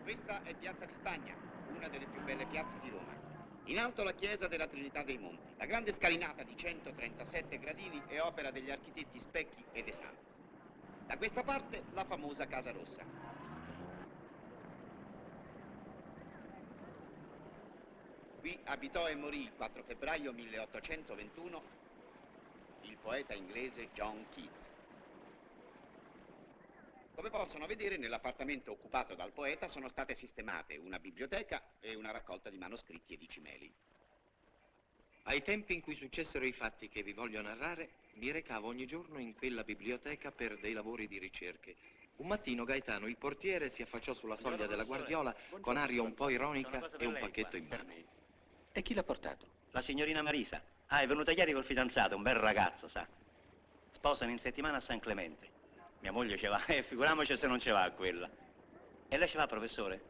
Questa è Piazza di Spagna, una delle più belle piazze di Roma. In alto la chiesa della Trinità dei Monti. La grande scalinata di 137 gradini è opera degli architetti Specchi e De Santis. Da questa parte la famosa Casa Rossa. Qui abitò e morì il 4 febbraio 1821 il poeta inglese John Keats. Come possono vedere, nell'appartamento occupato dal poeta sono state sistemate una biblioteca e una raccolta di manoscritti e di cimeli. Ai tempi in cui successero i fatti che vi voglio narrare, mi recavo ogni giorno in quella biblioteca per dei lavori di ricerche. Un mattino Gaetano, il portiere, si affacciò sulla soglia della guardiola con aria un po' ironica e un pacchetto in mano. E chi l'ha portato? La signorina Marisa. Ah, è venuta ieri col fidanzato, un bel ragazzo, sa. Sposano in settimana a San Clemente. Mia moglie ci va, figuriamoci se non ci va a quella. E lei ci va, professore?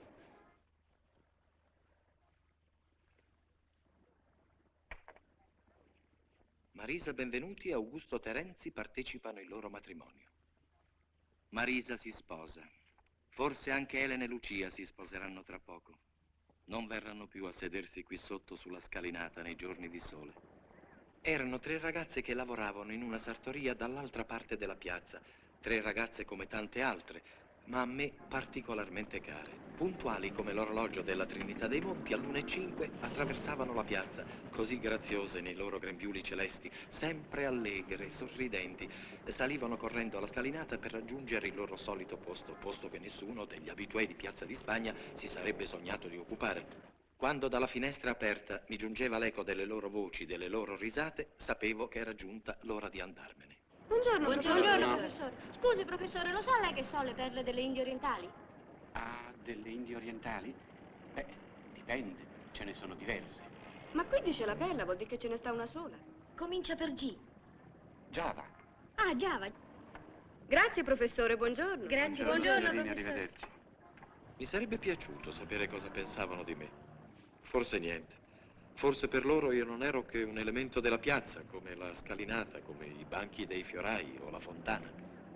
Marisa Benvenuti e Augusto Terenzi partecipano il loro matrimonio. Marisa si sposa. Forse anche Elena e Lucia si sposeranno tra poco. Non verranno più a sedersi qui sotto sulla scalinata nei giorni di sole. Erano 3 ragazze che lavoravano in una sartoria dall'altra parte della piazza. 3 ragazze come tante altre, ma a me particolarmente care. Puntuali come l'orologio della Trinità dei Monti, all'1:05 attraversavano la piazza, così graziose nei loro grembiuli celesti, sempre allegre, sorridenti. Salivano correndo alla scalinata per raggiungere il loro solito posto che nessuno degli abitué di Piazza di Spagna si sarebbe sognato di occupare. Quando dalla finestra aperta mi giungeva l'eco delle loro voci, delle loro risate, sapevo che era giunta l'ora di andarmene. Buongiorno, professore. Scusi, professore, lo sa lei che sono le perle delle Indie orientali? Ah, delle Indie orientali? Beh, dipende, ce ne sono diverse. Ma qui dice la perla, vuol dire che ce ne sta una sola. Comincia per G. Java. Ah, Java. Grazie, professore, buongiorno. Grazie, buongiorno, Signorina, professore. arrivederci. Mi sarebbe piaciuto sapere cosa pensavano di me. Forse niente. Forse per loro io non ero che un elemento della piazza, come la scalinata, come i banchi dei fiorai o la fontana.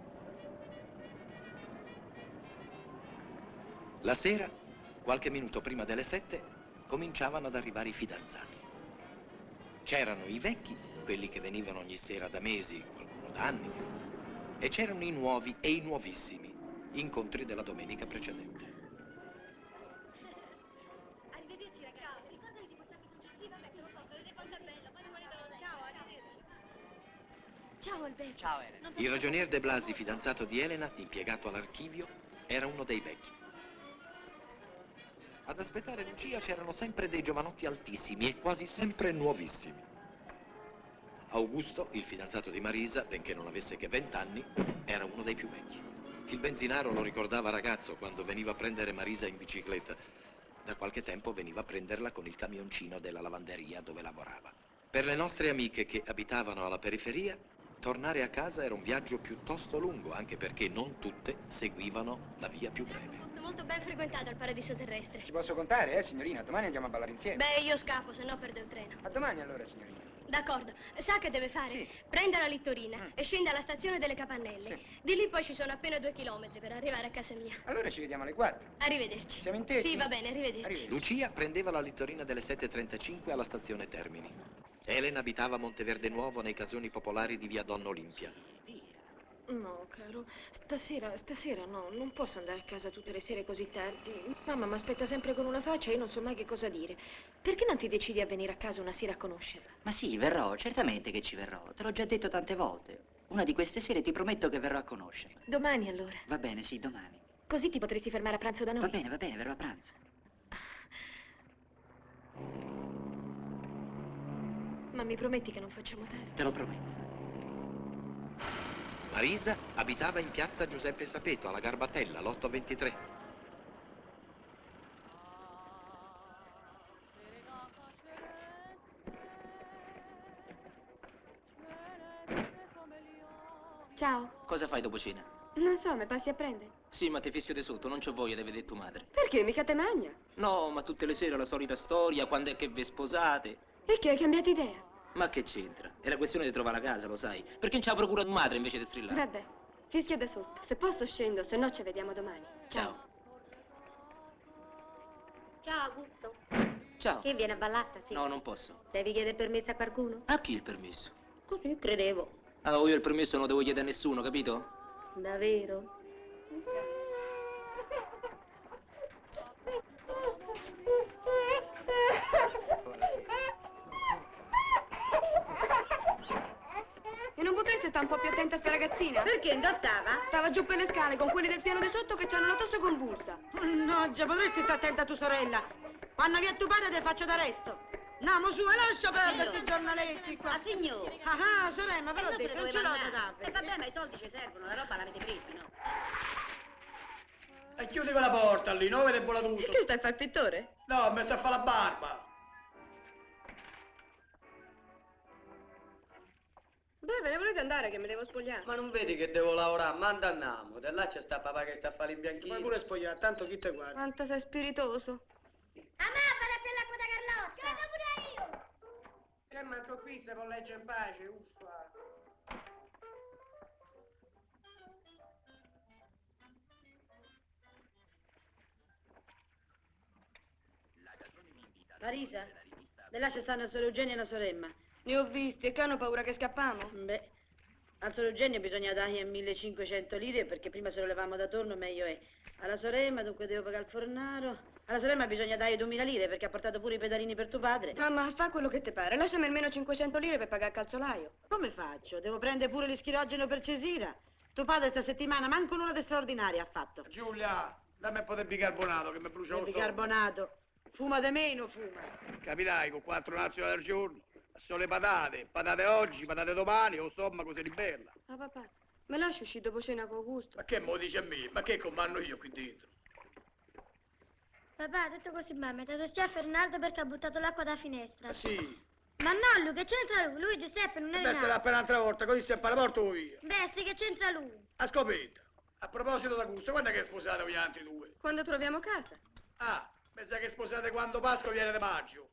La sera, qualche minuto prima delle 7, cominciavano ad arrivare i fidanzati. C'erano i vecchi, quelli che venivano ogni sera da mesi, qualcuno da anni, e c'erano i nuovi e i nuovissimi, incontri della domenica precedente. Arrivederci, ragazzi. Ricordati di portarmi tutto. Sì, vabbè, te lo porto. Vedete quanto è bello. Quando volete lo ciao, arrivederci. Ciao, Alberto. Ciao, Elena. Il ragionier De Blasi, fidanzato di Elena, impiegato all'archivio, era uno dei vecchi. Ad aspettare Lucia c'erano sempre dei giovanotti altissimi e quasi sempre nuovissimi. Augusto, il fidanzato di Marisa, benché non avesse che 20 anni, era uno dei più vecchi. Il benzinaro lo ricordava ragazzo quando veniva a prendere Marisa in bicicletta. Da qualche tempo veniva a prenderla con il camioncino della lavanderia dove lavorava. Per le nostre amiche che abitavano alla periferia, tornare a casa era un viaggio piuttosto lungo, anche perché non tutte seguivano la via più breve. Molto ben frequentato il paradiso terrestre. Ci posso contare, signorina? Domani andiamo a ballare insieme. Beh, io scappo, se no perdo il treno. A domani allora, signorina. D'accordo. Sa che deve fare? Sì. Prenda la littorina e scenda alla stazione delle Capannelle. Sì. Di lì poi ci sono appena 2 chilometri per arrivare a casa mia. Allora ci vediamo alle 4. Arrivederci. Siamo intesi? Sì, va bene, arrivederci. Arrivederci. Lucia prendeva la littorina delle 7:35 alla stazione Termini. Elena abitava a Monteverde Nuovo nei casoni popolari di via Donna Olimpia. No, caro, stasera no, non posso andare a casa tutte le sere così tardi. Mamma mi aspetta sempre con una faccia e io non so mai che cosa dire. Perché non ti decidi a venire a casa una sera a conoscerla? Ma sì, verrò, certamente che ci verrò. Te l'ho già detto tante volte. Una di queste sere ti prometto che verrò a conoscerla. Domani allora. Va bene, sì, domani. Così ti potresti fermare a pranzo da noi. Va bene, verrò a pranzo. Ma mi prometti che non facciamo tardi? Te lo prometto. Marisa abitava in piazza Giuseppe Sapeto, alla Garbatella, l'823. Ciao. Cosa fai dopo cena? Non so, mi passi a prendere? Sì, ma ti fischio di sotto, non c'ho voglia di vedere tua madre. Perché? Mica te magna. No, ma tutte le sere la solita storia, quando è che vi sposate. E che hai cambiato idea? Ma che c'entra? È la questione di trovare la casa, lo sai. Perché non c'ha procura tua madre invece di strillare? Vabbè, fischia da sotto. Se posso scendo, se no ci vediamo domani. Ciao. Ciao Augusto. Ciao. Che viene a ballare stasera? No, non posso. Devi chiedere permesso a qualcuno? A chi il permesso? Così credevo. Ah, io il permesso non devo chiedere a nessuno, capito? Davvero? E non potresti stare un po' più attenta a sta ragazzina? Perché? Dove stava? Stava giù per le scale con quelli del piano di sotto che c'hanno la tosse convulsa. No, già potresti stare attenta a tua sorella. Quando via tuo padre ti faccio d'arresto. Andiamo su e lascia perdere questi giornaletti qua. Ah, signore. Ah, sorella, ve l'ho detto, non ce l'ho da E dare. vabbè, ma i soldi ci servono, la roba l'avete presa, no? E chiudi quella porta lì, non vede vola tutto. Che stai a fare il pittore? No, mi sta a fare la barba. Beh, ve ne volete andare che mi devo spogliare? Ma non vedi che devo lavorare? Manda andiamo. Da là c'è sta papà che sta a fare l'imbianchino. Puoi pure spogliare, tanto chi te guarda. Quanto sei spiritoso. A me fare per l'acqua da Carloccia! Ci vado pure io! E manco qui se può leggere in pace, uffa. Marisa, da là c'è stanno solo Eugenio e la sorella. Ne ho visti e che hanno paura che scappiamo? Beh, al solo Eugenio bisogna dargli 1500 lire perché prima se lo levamo da torno meglio è. Alla sorella dunque devo pagare il fornaro. Alla sorella bisogna dargli 2000 lire perché ha portato pure i pedalini per tuo padre. Mamma, fa quello che ti pare. Lasciami almeno 500 lire per pagare il calzolaio. Come faccio? Devo prendere pure l'ischirogeno per Cesira. Tuo padre sta settimana manco l'una di straordinaria ha fatto. Giulia, dammi un po' di bicarbonato che mi brucia Il lo bicarbonato. Fuma di meno, fuma. Capirai, con 4 nazionali al giorno. Sono le patate. Patate oggi, patate domani, lo stomaco si ribella. Ma papà, me lasci uscire dopo cena con Augusto? Ma che mo dice a me? Ma che comando io qui dentro? Papà, ha detto così mamma, te lo stia a Fernando perché ha buttato l'acqua dalla finestra. Ah sì? Ma no, lui, che c'entra lui? Lui, Giuseppe, non è Beh, sarà per un'altra volta, così sempre la porto via. Beh, sì, che c'entra lui? A scopetta. A proposito d'Augusto, quando è che sposate voi altri due? Quando troviamo casa. Ah, pensa che sposate quando Pasqua viene da maggio.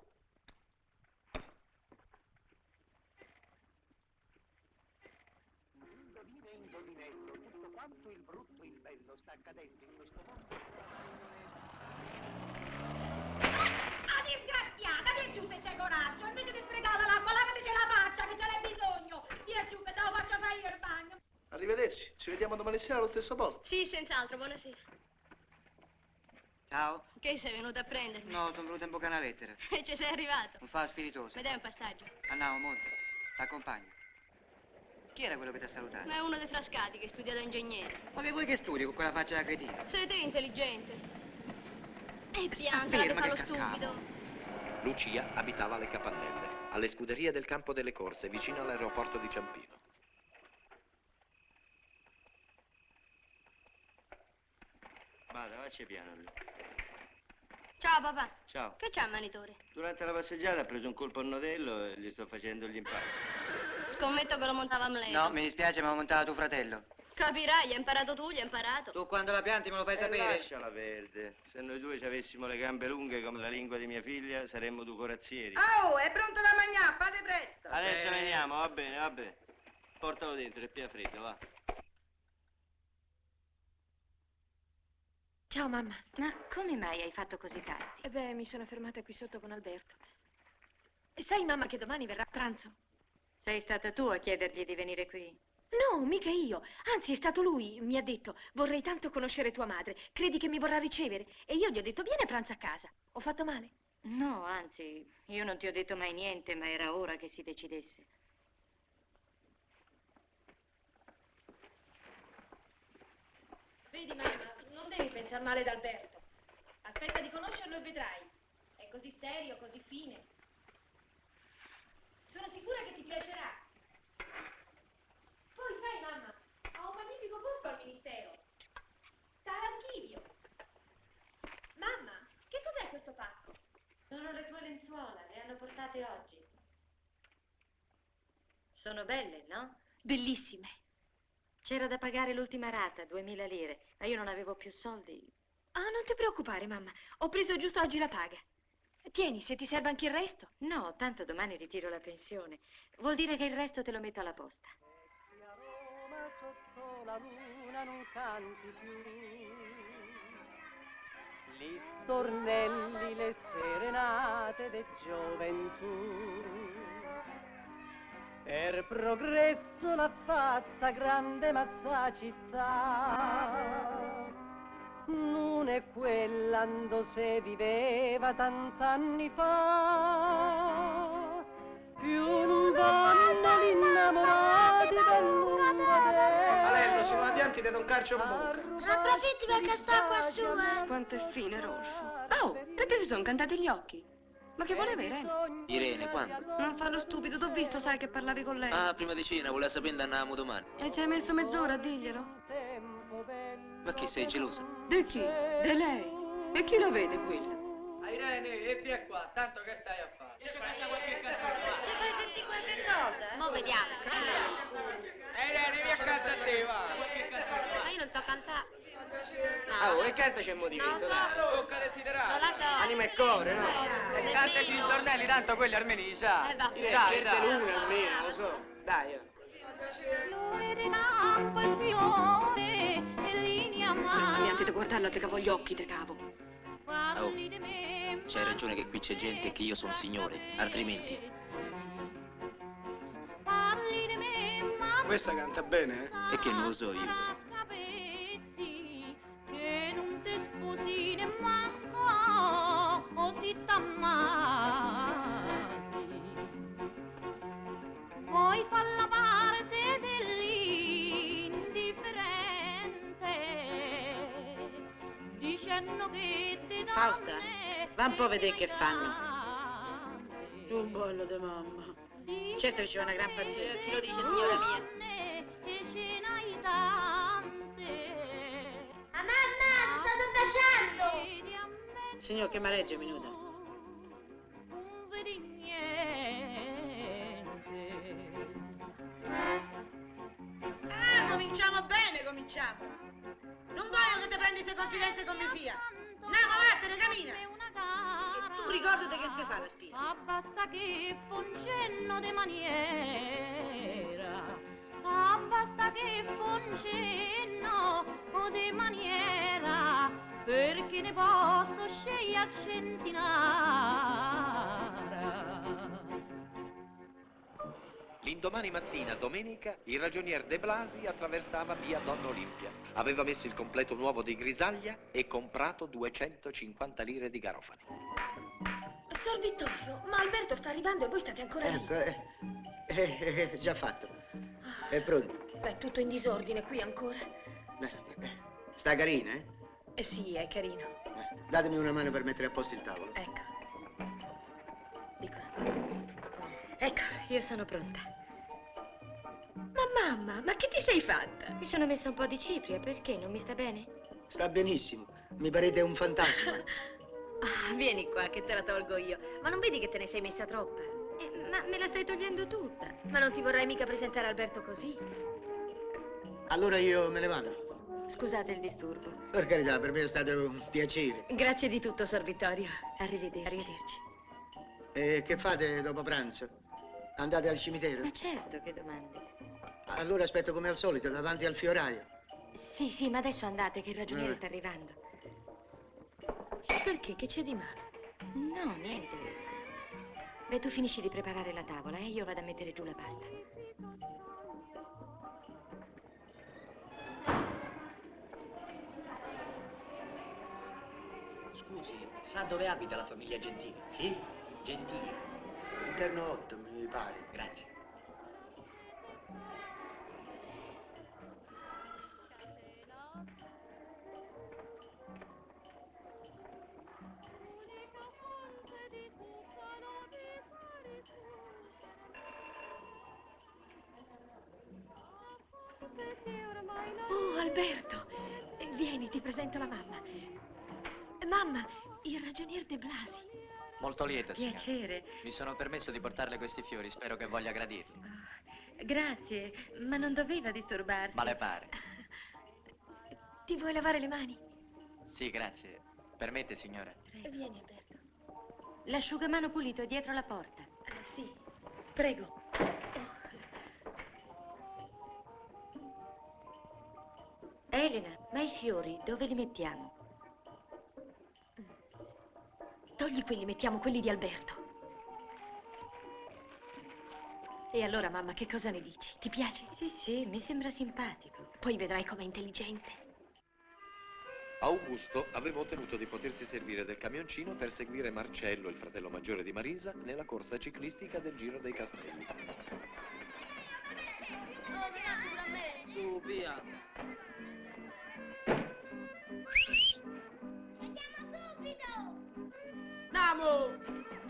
Indovinello, tutto quanto il brutto e il bello sta accadendo in questo mondo. Ah, disgraziata, vieni giù se c'è coraggio, invece di sprecare l'acqua, lavatici la faccia che ce l'hai bisogno. Vieni giù che te lo faccio fare io il bagno. Arrivederci, ci vediamo domani sera allo stesso posto. Sì, senz'altro, buonasera. Ciao. Che sei venuto a prendermi? No, sono venuto in bocca una lettera. E ci sei arrivato? Non fa spiritoso. Mi dai un passaggio? Andiamo, monta. T'accompagno. Chi era quello che ti ha salutato? Ma è uno dei frascati che studia da ingegnere. Ma che vuoi che studi con quella faccia da cretino? Sei te intelligente. E piantala che ferma fa che lo cascavo. stupido. Lucia abitava alle Capannelle, alle scuderie del Campo delle Corse, vicino all'aeroporto di Ciampino. Vada, faccia piano lì. Ciao papà. Ciao. Che c'ha manitore? Durante la passeggiata ha preso un colpo al nodello e gli sto facendo gli impatti. Scommetto che lo montava Amleto. No, mi dispiace, ma ho montato tuo fratello. Capirai, hai imparato tu, gli hai imparato. Tu quando la pianti me lo fai sapere. Lasciala perdere. Se noi due ci avessimo le gambe lunghe come la lingua di mia figlia, saremmo due corazzieri. Oh, è pronto da mangiare, fate presto. Adesso veniamo, va bene, va bene. Portalo dentro, è più freddo, va. Ciao mamma. Ma come mai hai fatto così tardi? E beh, mi sono fermata qui sotto con Alberto. E sai mamma che domani verrà a pranzo? Sei stata tu a chiedergli di venire qui? No, mica io. Anzi, è stato lui. Mi ha detto, vorrei tanto conoscere tua madre. Credi che mi vorrà ricevere? E io gli ho detto, vieni a pranzo a casa. Ho fatto male? No, anzi, io non ti ho detto mai niente, ma era ora che si decidesse. Vedi mamma, non devi pensare male ad Alberto. Aspetta di conoscerlo e vedrai. È così serio, così fine. Sono sicura che ti piacerà. Poi sai mamma, ha un magnifico posto al ministero. Sta all'archivio. Mamma, che cos'è questo pacco? Sono le tue lenzuola, le hanno portate oggi. Sono belle, no? Bellissime. C'era da pagare l'ultima rata, 2000 lire, ma io non avevo più soldi. Ah, non ti preoccupare, mamma. Ho preso giusto oggi la paga. Tieni, se ti serve anche il resto. No, tanto domani ritiro la pensione. Vuol dire che il resto te lo metto alla posta. A Roma sotto la luna non canti più. Gli stornelli, le serenate de gioventù. Per progresso l'ha fatta grande ma sta città non è quella dove se viveva tant'anni fa. Più non vanno gli innamorati del lungo Alello, sono a pianti di toccarci un bocca. Non approfitti perché sta qua su, Quanto è fine, Rolfo. Oh, perché si sono cantati gli occhi? Ma che voleva Irene? Irene, quando? Non farlo stupido, t'ho visto, sai che parlavi con lei. Ah, prima di cena, voleva sapere dove andavamo domani. E ci hai messo mezz'ora a dirglielo? Ma che sei gelosa? Di chi? Di lei. E chi lo vede quello? Irene, e via qua, tanto che stai a fare? Ci fai sentire qualche cosa? Mo' vediamo. Irene, via accanto a te, va! Ma io non so cantare. Oh, e cantaci un motivetto, Non so. dai. Tocca desiderare. Non la so. Anima e cuore, no? Nemmeno. Cantaci i stornelli, tanto quelli almeno li sa. Va. Dai, l'una almeno, lo so. Dai, Abbiate da guardarla, te cavo gli occhi, te cavo. Oh, c'hai ragione che qui c'è gente e che io sono signore, altrimenti. Questa canta bene, eh? E che non lo so io. Che non te sposi nemmeno così t'ammazzi. Poi fa la parte dell'indifferente, dicendo che te donne Fausta, va un po' a vedere che fanno. Su un bollo di mamma. Certo che ci va una gran pazienza. Chi lo dice, signora mia? e ce n'hai tante. Ma mamma, ti sto baciando! Signor, che maleggia un minuto. Non vedi niente. Cominciamo bene, cominciamo. Non voglio che ti prendi queste confidenze con mia figlia. Andiamo, vattene, cammina. Tu ricordati che non si fa la spia. Ma basta che fa un cenno di maniera, ma basta che fa un cenno di maniera, perché ne posso scegliere a centinara. L'indomani mattina, domenica, il ragionier De Blasi attraversava via Donna Olimpia. Aveva messo il completo nuovo di grisaglia e comprato 250 lire di garofani. Sor Vittorio, ma Alberto sta arrivando e voi state ancora lì. Già fatto. È pronto. È tutto in disordine qui ancora. Sta carina, eh? Eh sì, è carino. Datemi una mano per mettere a posto il tavolo. Ecco. Di qua. Ecco, io sono pronta. Ma mamma, ma che ti sei fatta? Mi sono messa un po' di cipria, perché? Non mi sta bene? Sta benissimo. Mi parete un fantasma. Ah, vieni qua che te la tolgo io. Ma non vedi che te ne sei messa troppa? Ma me la stai togliendo tutta. Ma non ti vorrai mica presentare Alberto così? Allora io me ne vado. Scusate il disturbo. Per carità, per me è stato un piacere. Grazie di tutto, Sor Vittorio. Arrivederci. Arrivederci. E che fate dopo pranzo? Andate al cimitero? Ma certo, che domande. Allora aspetto come al solito, davanti al fioraio. Sì, sì, ma adesso andate che il ragioniere sta arrivando. Perché? Che c'è di male? No, niente. Beh, tu finisci di preparare la tavola e io vado a mettere giù la pasta. Scusi, sa dove abita la famiglia Gentili? Chi? Gentili. Interno 8, mi pare. Grazie. Oh, Alberto, vieni, ti presento la mamma. Mamma, il ragionier De Blasi. Molto lieto, signora. Piacere. Mi sono permesso di portarle questi fiori, spero che voglia gradirli. Grazie, ma non doveva disturbarsi. Ma le pare? Ti vuoi lavare le mani? Sì, grazie. Permette, signora? Vieni, Alberto. L'asciugamano pulito è dietro la porta. Sì, prego. Elena, ma i fiori dove li mettiamo? Togli quelli, mettiamo quelli di Alberto. E allora, mamma, che cosa ne dici? Ti piace? Sì, mi sembra simpatico. Poi vedrai com'è intelligente. Augusto aveva ottenuto di potersi servire del camioncino per seguire Marcello, il fratello maggiore di Marisa, nella corsa ciclistica del Giro dei Castelli. Oh, vieni pure a me. Su, via. Andiamo subito. Andiamo!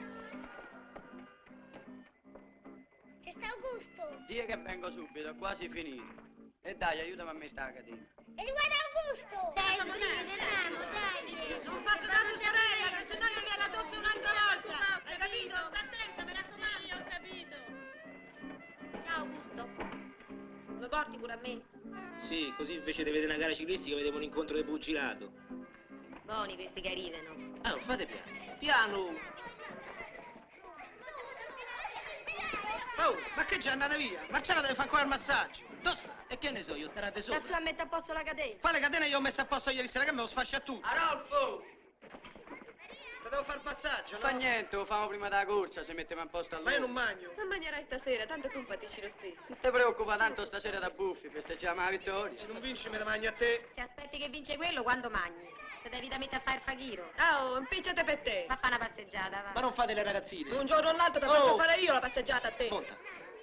C'è sta Augusto. Dì che vengo subito, è quasi finito. E dai, aiutami a mettere la catena. E guarda Augusto. Dai, andiamo, dai. Non faccio da tua sorella, che sennò gli viene la tosse un'altra volta. Hai capito? Sta attenta, mi raccomando. Sì, ho capito. Ciao, Augusto. Lo porti pure a me? Sì, così invece di vedere una gara ciclistica vedevo un incontro di pugilato. Buoni questi che arrivano. Oh, fate piano. Piano! Oh, ma che già andate via? Marcello deve fare ancora il massaggio. Dove sta? E che ne so, io starate Sta sopra. su a mettere a posto la catena. Quale catena io ho messo a posto ieri sera che me lo sfascia tu? Arolfo! Te devo fare il passaggio, no? Fa niente, lo famo prima della corsa, se mettiamo a posto a Ma io non magno. Non mangerai stasera, tanto tu patisci lo stesso. Non ti preoccupa, tanto stasera da buffi, festeggiamo la vittoria. Se non vinci me la magni a te. Se aspetti che vince quello, quando mangi? Te devi da mettere a fare il faghiro. Oh, impicciate per te. Ma fa una passeggiata, va. Ma non fate le ragazzine. Un giorno o l'altro te faccio fare io la passeggiata a te. Monta.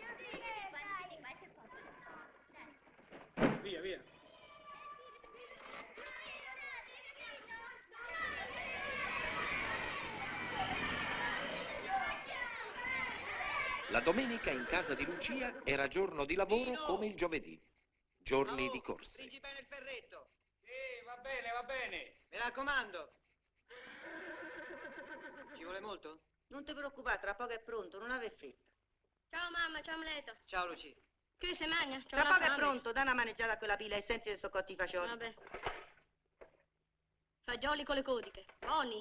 Via, via. La domenica in casa di Lucia era giorno di lavoro come il giovedì. Giorni di corse. Stringi bene il ferretto. Sì, va bene, va bene. Mi raccomando. Ci vuole molto? Non ti preoccupare, tra poco è pronto, non ave fretta. Ciao mamma, ciao Amleto. Ciao, Lucia. Che se mangia? Tra poco è pronto, dai una maneggiata a quella pila e senti se sto cotti i fagioli. Vabbè. Fagioli con le codiche. Buoni.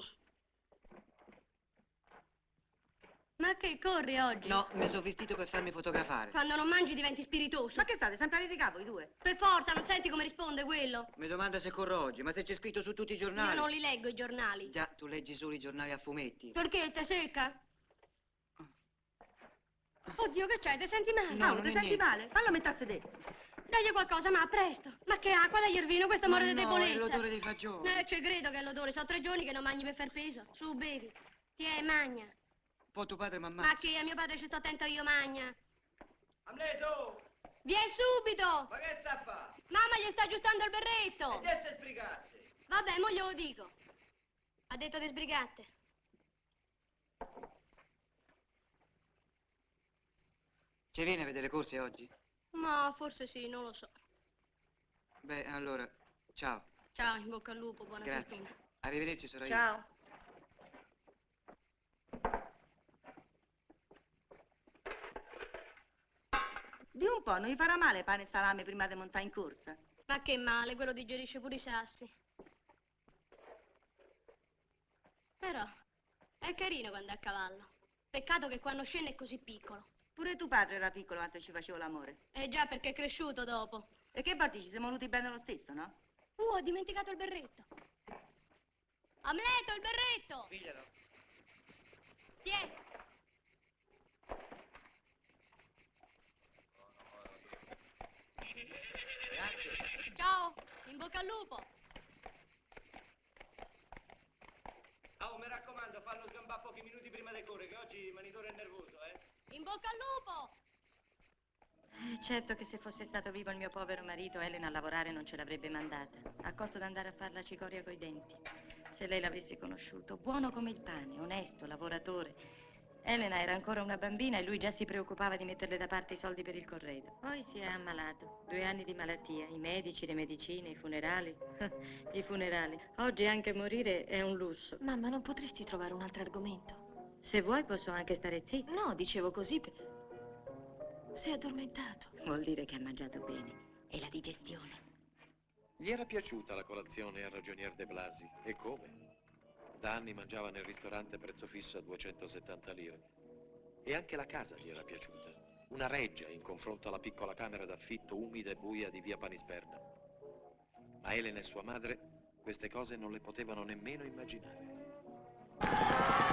Ma che corri oggi? No, mi sono vestito per farmi fotografare. Quando non mangi diventi spiritoso. Ma che state, sempre a litigato i due? Per forza, non senti come risponde quello? Mi domanda se corro oggi, ma se c'è scritto su tutti i giornali. Io non li leggo i giornali. Già, tu leggi solo i giornali a fumetti. Perché? Te secca? Oddio, che c'hai? Ti senti male? No, ti non è senti niente. male? Fallo mettere a sedere. Dagli qualcosa, ma presto. Ma che acqua, dagli il vino, questo muore di no, debolezza. è l'odore dei fagioli. Ci credo che è l'odore. Sono 3 giorni che non mangi per far peso. Su, bevi. Tiè, magna. Poi tuo padre mi ammazza. Ma che a mio padre ci sto attento io, magna. Amleto! Vieni subito! Ma che sta a fare? Mamma gli sta aggiustando il berretto. E se sbrigasse? Vabbè, mo glielo dico. Ha detto che sbrigate. Ci viene a vedere le corse oggi? Ma forse sì, non lo so. Beh, allora, ciao. Ciao, in bocca al lupo, buona Grazie. fortuna. Arrivederci, sorella. Ciao. Di un po', non gli farà male pane e salame prima di montare in corsa? Ma che male, quello digerisce pure i sassi. Però è carino quando è a cavallo. Peccato che quando scende è così piccolo. Pure tuo padre era piccolo quando ci facevo l'amore. Già, perché è cresciuto dopo. E che parti, ci siamo voluti bene lo stesso, no? Ho dimenticato il berretto. Amleto, il berretto! Piglialo. Tiè. Ciao, in bocca al lupo. Oh, mi raccomando, fallo sgambare pochi minuti prima del corre, che oggi il manitore è nervoso, In bocca al lupo. Certo che se fosse stato vivo il mio povero marito, Elena a lavorare non ce l'avrebbe mandata, a costo d'andare a fare la cicoria coi denti. Se lei l'avesse conosciuto, buono come il pane, onesto, lavoratore. Elena era ancora una bambina e lui già si preoccupava di metterle da parte i soldi per il corredo. Poi si è ammalato, 2 anni di malattia, i medici, le medicine, i funerali. I funerali. Oggi anche morire è un lusso. Mamma, non potresti trovare un altro argomento? Se vuoi posso anche stare zitta. No, dicevo così per... Sei addormentato. Vuol dire che ha mangiato bene. È la digestione. Gli era piaciuta la colazione al ragionier De Blasi. E come? Da anni mangiava nel ristorante prezzo fisso a 270 lire. E anche la casa gli era piaciuta. Una reggia in confronto alla piccola camera d'affitto umida e buia di via Panisperna. Ma Elena e sua madre queste cose non le potevano nemmeno immaginare.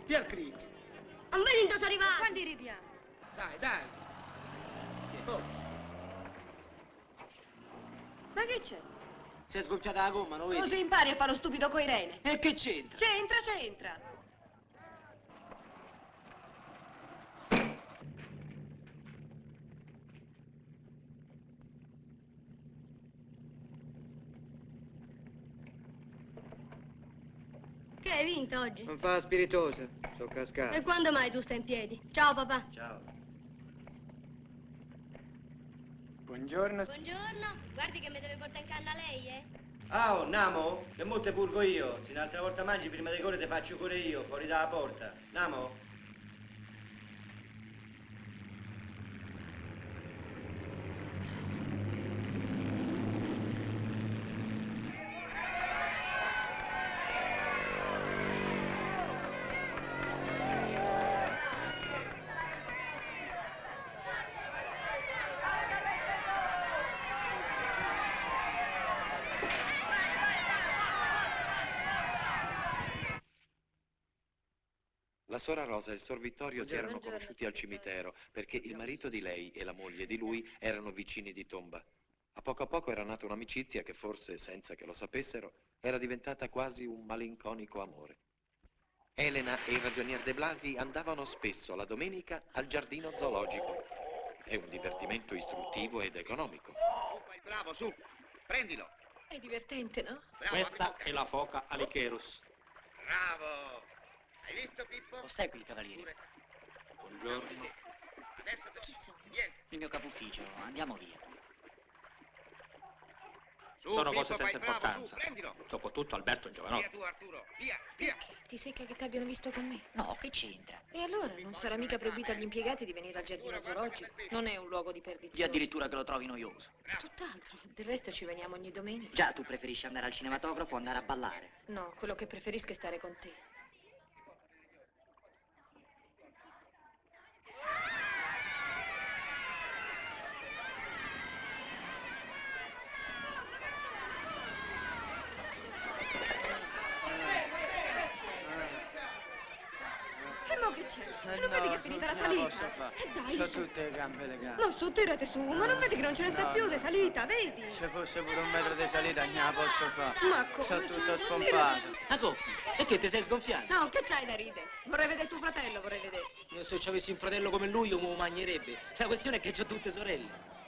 Pier Cristo. Non vedi dove arrivare? Quando ridiamo? Dai, dai. Forza. Ma che c'è? Si è sgonfiata la gomma, non vedi? Così impari a fare lo stupido coi rene. E che c'entra? C'entra. Che hai vinto oggi? Non fa la spiritosa, sono cascato. E quando mai tu stai in piedi? Ciao papà. Ciao. Buongiorno. Buongiorno. Guardi che mi deve portare in canna lei, eh? Ah, oh, Namo, che mo te purgo io. Se un'altra volta mangi, prima di correre te faccio pure io, fuori dalla porta. Namo? La sora Rosa e il sor Vittorio si erano conosciuti al cimitero perché il marito di lei e la moglie di lui erano vicini di tomba. A poco era nata un'amicizia che forse, senza che lo sapessero, era diventata quasi un malinconico amore. Elena e il ragionier De Blasi andavano spesso la domenica al giardino zoologico. È un divertimento istruttivo ed economico. Bravo, su, prendilo. È divertente, no? Bravo, Questa è la foca Alicherus. Bravo. Hai visto, Pippo? Non stai qui, cavaliere. Buongiorno. Adesso Chi sono? Vieni. Il mio capo ufficio, andiamo via. Su, Sono Pippo, cose senza fai bravo, importanza. su, prendilo. Dopotutto Alberto è un Via giovanotto. tu, Arturo. Via, via. Ti secca che ti abbiano visto con me? No, che c'entra? E allora non sarà mica proibito agli impiegati di venire al giardino zoologico? Non è un luogo di Di perdizione. addirittura che lo trovi noioso. Tutt'altro. Del resto ci veniamo ogni domenica. Già, tu preferisci andare al cinematografo o andare a ballare? No, quello che preferisco è stare con te. E mo che c'è? Non vedi che è finita la salita? E dai, Sono su. tutte le gambe legate. Non su, tirate su, ma non vedi che non ce ne sta No, più no. di salita, vedi? Se fosse pure 1 metro di salita, non la posso fare. Ma come? Sono tutto Su, spompato. Ma come? E che ti sei sgonfiato? No, che c'hai da ridere? Vorrei vedere tuo fratello, vorrei vedere. Io se avessi un fratello come lui, io me lo mangerebbe. La questione è che ho tutte sorelle.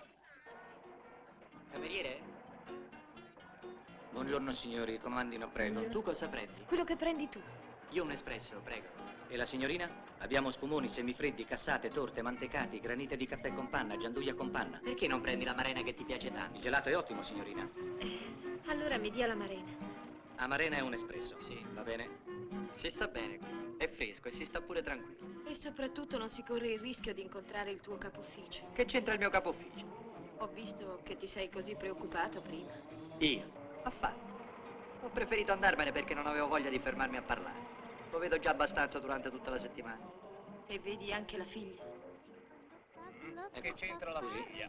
Cameriere? Buongiorno signori, comandino prego. Tu cosa prendi? Quello che prendi tu. Io un espresso, prego. E la signorina? Abbiamo spumoni, semifreddi, cassate, torte, mantecati, granite di caffè con panna, gianduia con panna. Perché non prendi la marena che ti piace tanto? Il gelato è ottimo, signorina. Allora mi dia la marena. Amarena è un espresso. Sì. Va bene? Si sta bene qui. È fresco e si sta pure tranquillo. E soprattutto non si corre il rischio di incontrare il tuo capo ufficio. Che c'entra il mio capo ufficio? Ho visto che ti sei così preoccupato prima. Io? Affatto. Ho preferito andarmene perché non avevo voglia di fermarmi a parlare. Lo vedo già abbastanza durante tutta la settimana. E vedi anche la figlia. Che c'entra la figlia?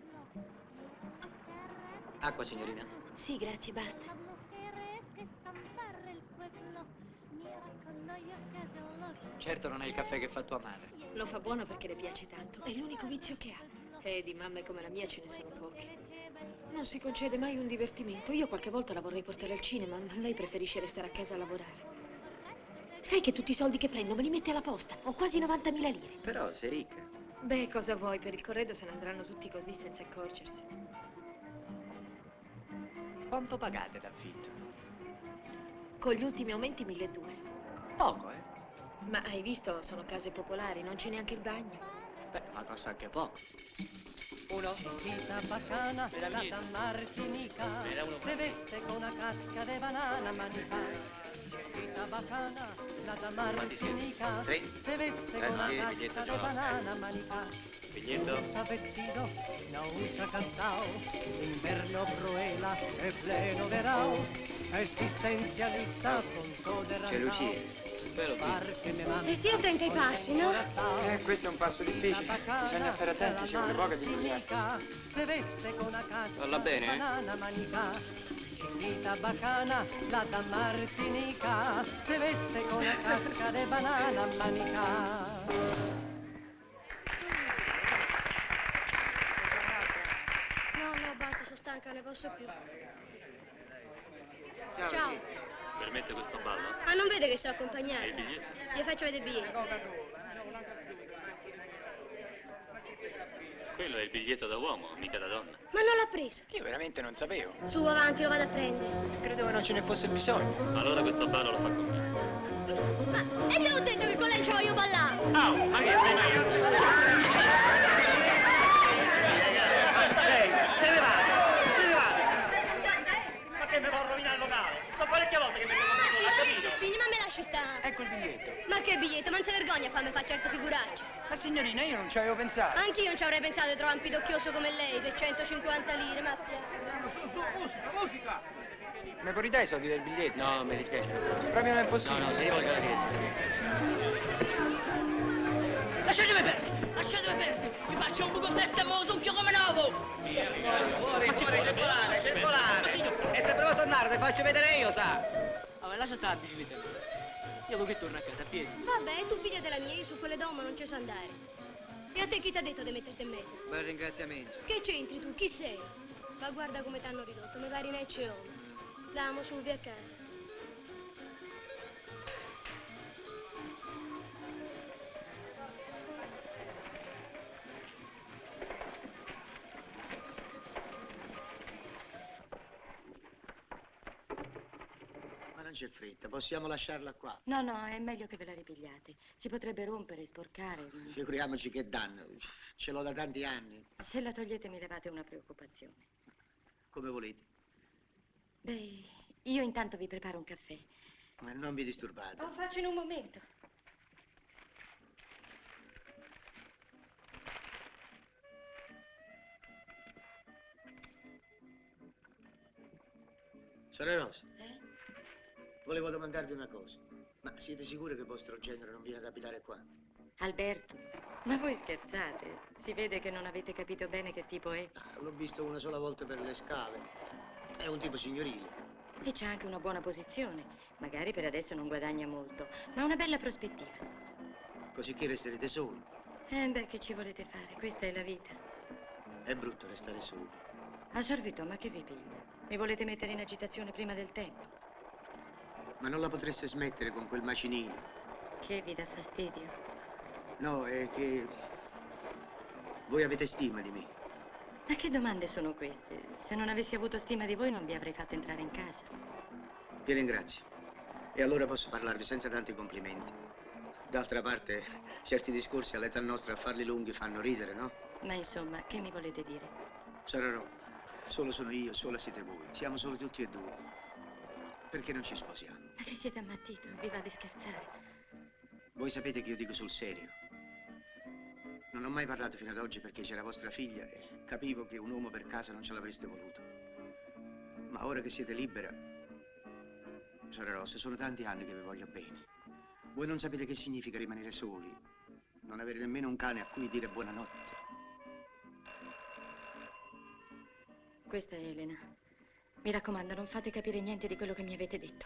Acqua, signorina? Sì, grazie, basta. Certo non è il caffè che fa tua madre. Lo fa buono perché le piace tanto. È l'unico vizio che ha. E di mamme come la mia ce ne sono poche. Non si concede mai un divertimento. Io qualche volta la vorrei portare al cinema, ma lei preferisce restare a casa a lavorare. Sai che tutti i soldi che prendo me li mette alla posta. Ho quasi 90.000 lire. Però sei ricca. Beh, cosa vuoi? Per il corredo se ne andranno tutti così senza accorgersi. Quanto pagate d'affitto? Con gli ultimi aumenti 1.200. Poco, eh? Ma hai visto, sono case popolari, non c'è neanche il bagno. Beh, ma costa anche poco. Uno. Chiquita bacana, nata Martinica, se veste con una casca de banana manica. Chiquita bacana, nata Martinica, se veste con una casca de banana manica. Biglietto. Usa vestido, no usa calzao, l'inverno cruela e pleno verao, esistenzialista con todo C'è Lucia. E stia attento ai passi, no? Questo è un passo difficile. Bisogna stare attenti, ci vuole poca dignità. se veste con una casca Parla bene, banana manica. chiquita bacana, la da Martinica, se veste con la casca de banana manica. No, basta, sono stanca, non ne posso più. Ciao. Ciao. Permette questo ballo? Ah, non vede che sto accompagnata? E il biglietto? Gli faccio vedere il biglietto. Quello è il biglietto da uomo, mica da donna. Ma non l'ha preso. Io veramente non sapevo. Su, avanti, lo vado a prendere. Credevo non ce ne fosse bisogno. Allora questo ballo lo fa con me. Ma, e gli ho detto che con lei ci voglio ballare. Oh, ma che sei mai? Se ne vada! Ma che mi vuoi rovinare il locale? Sono parecchie volte che mi sono Sì, da ma capito? che figli, ma me lasci stare. Ecco il biglietto. Ma che biglietto, ma non si vergogna a farmi fare certe figuracce. Ma signorina, io non ci avevo pensato. Anch'io non ci avrei pensato di trovare un pidocchioso come lei per 150 lire, ma piano. Musica! Mi puoi ridare i soldi del biglietto? No, mi dispiace. Proprio non è possibile. No, se io voglio la chiesa. Lasciatemi perdere! Vi faccio un buco in testa e me lo succhio come nuovo! Circolare! E se provo a tornare, ti faccio vedere io, sa! Vabbè, lascia stare la bicicletta. Io con che torno a casa a piedi. Vabbè, tu fidati della mia, io su quelle domme non ci so andare. E a te chi ti ha detto di metterti in mezzo? Bel ringraziamento. Che c'entri tu? Chi sei? Ma guarda come t'hanno ridotto, mi pari necci uomo. Andiamo su, via a casa. Non c'è fretta, possiamo lasciarla qua. No, è meglio che ve la ripigliate. Si potrebbe rompere, sporcare. Figuriamoci che danno. Ce l'ho da tanti anni. Se la togliete mi levate una preoccupazione. Come volete. Beh, io intanto vi preparo un caffè. Ma non vi disturbate. Lo faccio in un momento. Sorella Rosa. Volevo domandarvi una cosa. Ma siete sicuri che vostro genero non viene ad abitare qua? Alberto, ma voi scherzate? Si vede che non avete capito bene che tipo è. L'ho visto una sola volta per le scale. È un tipo signorile. E c'ha anche una buona posizione. Magari per adesso non guadagna molto, ma ha una bella prospettiva. Così che resterete soli. Beh, che ci volete fare? Questa è la vita. È brutto restare soli. Ah, Sorvito, ma che vi piglia? Mi volete mettere in agitazione prima del tempo? Ma non la potreste smettere con quel macinino? Che vi dà fastidio? No, è che voi avete stima di me. Ma che domande sono queste? Se non avessi avuto stima di voi non vi avrei fatto entrare in casa. Vi ringrazio. E allora posso parlarvi senza tanti complimenti. D'altra parte, certi discorsi all'età nostra a farli lunghi fanno ridere, no? Ma insomma, che mi volete dire? Sorella, solo sono io, sola siete voi. Siamo solo tutti e due. Perché non ci sposiamo? Ma che siete ammattito? Vi va di scherzare? Voi sapete che io dico sul serio. Non ho mai parlato fino ad oggi perché c'era vostra figlia e capivo che un uomo per casa non ce l'avreste voluto. Ma ora che siete libera, Sorella Rosa, sono tanti anni che vi voglio bene. Voi non sapete che significa rimanere soli, non avere nemmeno un cane a cui dire buonanotte. Questa è Elena. Mi raccomando, non fate capire niente di quello che mi avete detto.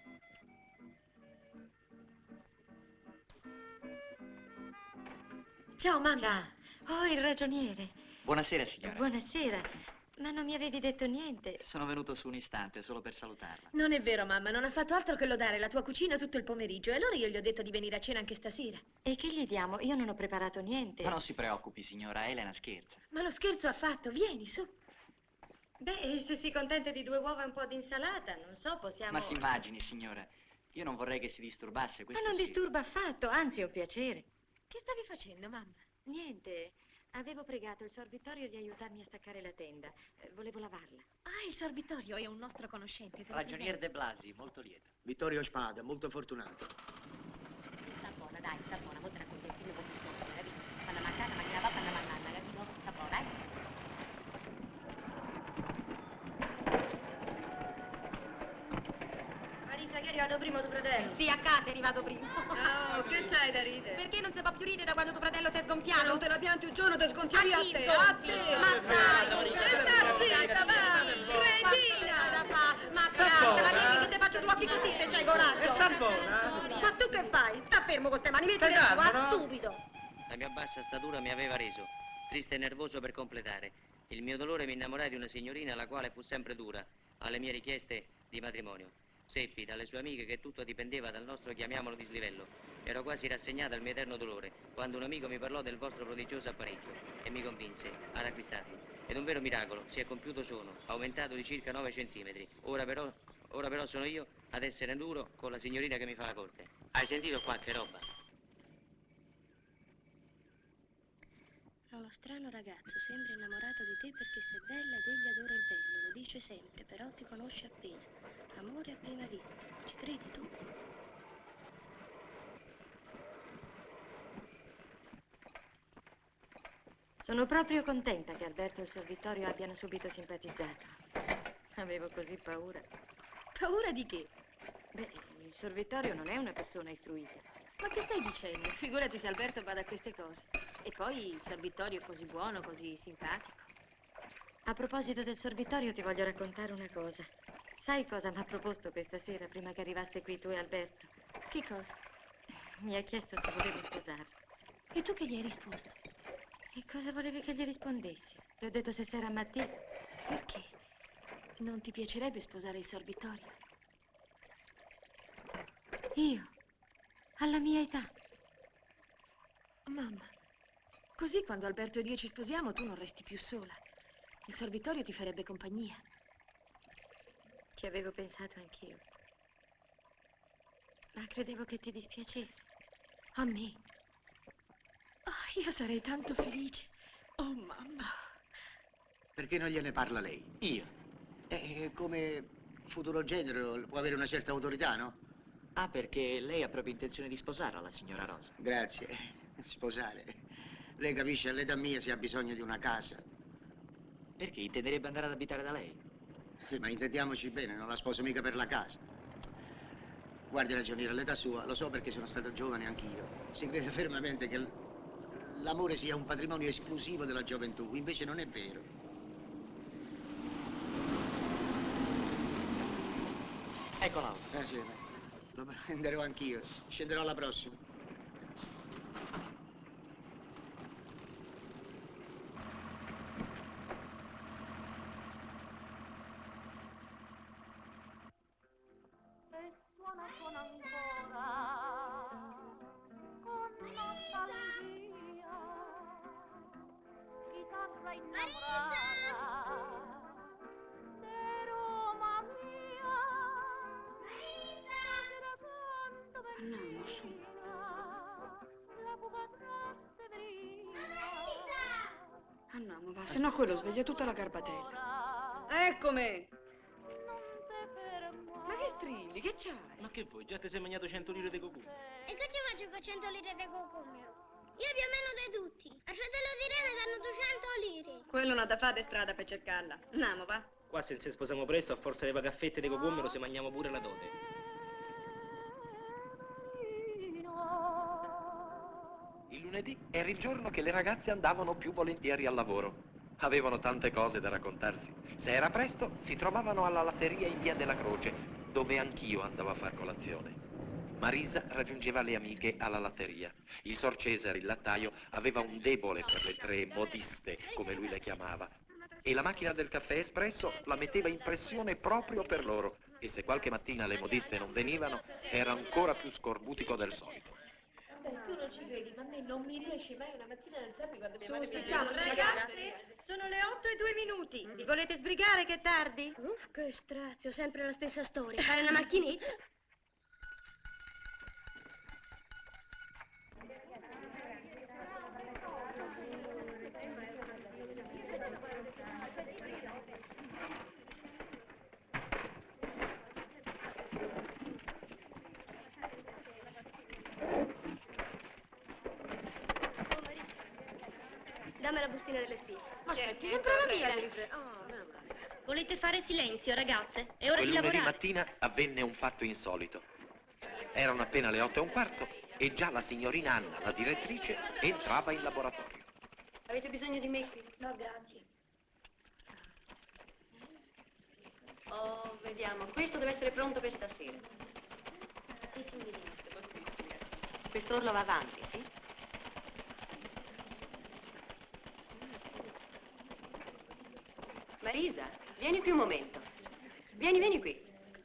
Ciao, mamma. Ciao. Oh, il ragioniere. Buonasera, signora. Buonasera. Ma non mi avevi detto niente. Sono venuto su un istante solo per salutarla. Non è vero, mamma, non ha fatto altro che lodare la tua cucina tutto il pomeriggio. E allora io gli ho detto di venire a cena anche stasera. E che gli diamo? Io non ho preparato niente. Ma non si preoccupi, signora, Elena scherza. Ma lo scherzo ha fatto, vieni, su. Beh, se si contenta di 2 uova e un po' di insalata, non so, possiamo... Ma si immagini, signora, io non vorrei che si disturbasse questa Ma non sera. disturba affatto, anzi è un piacere. Che stavi facendo, mamma? Niente, avevo pregato il Sor Vittorio di aiutarmi a staccare la tenda. Volevo lavarla. Ah, il Sor Vittorio è un nostro conoscente. te lo Ragionier presento. De Blasi, molto lieto. Vittorio Spada, molto fortunato. Sta buona, dai, sta buona, voi te racconti il film con il tuo, capito? Quando mancata, ma che la va, quando mancanna, capito? Sta buona, dai. Marisa, che è arrivato prima tuo fratello? Sì, a casa è arrivato prima. Oh, che c'hai da ridere? Perché non si fa più ridere da quando tuo fratello si è sgonfiato? Non te la pianti un giorno, te sgonfiavi a te, a te! Ma dai! Sta zitta, va! Cretina! La dimmi che ti faccio due occhi così se c'hai coraggio. Sta buona. Ma tu che fai? Sta fermo con ste mani, metti Stai le calmo, sua, no? stupido. La mia bassa statura mi aveva reso, triste e nervoso per completare. Il mio dolore mi innamorai di una signorina la quale fu sempre dura alle mie richieste di matrimonio. Seppi dalle sue amiche che tutto dipendeva dal nostro, chiamiamolo, dislivello. Ero quasi rassegnata al mio eterno dolore quando un amico mi parlò del vostro prodigioso apparecchio e mi convinse ad acquistarlo. Ed un vero miracolo si è compiuto, sono aumentato di circa 9 centimetri. Ora però sono io ad essere duro con la signorina che mi fa la corte. Hai sentito qua che roba? È uno strano ragazzo, sembra innamorato di te perché sei bella ed egli adora il bello, lo dice sempre, però ti conosce appena. Amore a prima vista, ci credi tu? Sono proprio contenta che Alberto e il Sor Vittorio abbiano subito simpatizzato. Avevo così paura. Paura di che? Beh, il Sor Vittorio non è una persona istruita. Ma che stai dicendo? Figurati se Alberto bada a queste cose. E poi il Sor Vittorio è così buono, così simpatico. A proposito del Sor Vittorio ti voglio raccontare una cosa. Sai cosa mi ha proposto questa sera prima che arrivaste qui tu e Alberto? Che cosa? Mi ha chiesto se volevo sposarlo. E tu che gli hai risposto? E cosa volevi che gli rispondessi? Gli ho detto se sarà Mattia. Perché? Non ti piacerebbe sposare il Sor Vittorio? Io? Alla mia età? Mamma, così quando Alberto ed io ci sposiamo tu non resti più sola. Il Sor Vittorio ti farebbe compagnia. Ci avevo pensato anch'io. Ma credevo che ti dispiacesse. A me? Oh, io sarei tanto felice. Oh, mamma. Perché non gliene parla lei? Io? Come futuro genero può avere una certa autorità, no? Ah, perché lei ha proprio intenzione di sposarla, la signora Rosa. Grazie. Sposare. Lei capisce, all'età mia si ha bisogno di una casa. Perché intenderebbe andare ad abitare da lei? Ma intendiamoci bene, non la sposo mica per la casa. Guardi, ragioniere, all'età sua, lo so perché sono stato giovane anch'io. Si crede fermamente che l'amore sia un patrimonio esclusivo della gioventù, invece non è vero. Eccola. Sì, lo prenderò anch'io. Scenderò alla prossima. Suona ancora con nostalgia, chitarra innamorata di Roma mia. Andiamo su. La Andiamo, va, se no quello sveglia tutta la garbatella. Eccomi! Ma che strilli, che c'hai? Ma che vuoi? Già ti sei mangiato 100 lire di cocco. E che ci faccio con 100 lire di cocomio? Io più o meno di tutti. A fratello di Rene danno 200 lire. Quello non ha da fare strada per cercarla. Andiamo, va. Qua se ci sposiamo presto, a forza di pagaffette di cocomero, se mangiamo pure la dote. Il lunedì era il giorno che le ragazze andavano più volentieri al lavoro. Avevano tante cose da raccontarsi. Se era presto, si trovavano alla latteria in via della Croce, dove anch'io andavo a far colazione. Marisa raggiungeva le amiche alla latteria. Il Sor Cesare, il lattaio, aveva un debole per le 3 modiste, come lui le chiamava. E la macchina del caffè espresso la metteva in pressione proprio per loro. E se qualche mattina le modiste non venivano, era ancora più scorbutico del solito. Vabbè, tu non ci credi, ma a me non mi riesce mai una mattina nel traffico quando mia madre mi Ciao, ragazzi, sono le 8:02. Vi volete sbrigare che è tardi? Uff, che strazio, sempre la stessa storia. Fai una macchinetta? Dammi la bustina delle spie. Ma senti, sembrava mia, Alice. Volete fare silenzio, ragazze? È ora Quel di lunedì lavorare. mattina avvenne un fatto insolito. Erano appena le 8:15 e già la signorina Anna, la direttrice, entrava in laboratorio. Avete bisogno di me qui? No, grazie. Oh, vediamo. Questo deve essere pronto per stasera. Sì, signorina. Quest'orlo va avanti, sì? Marisa, vieni qui un momento. Vieni qui.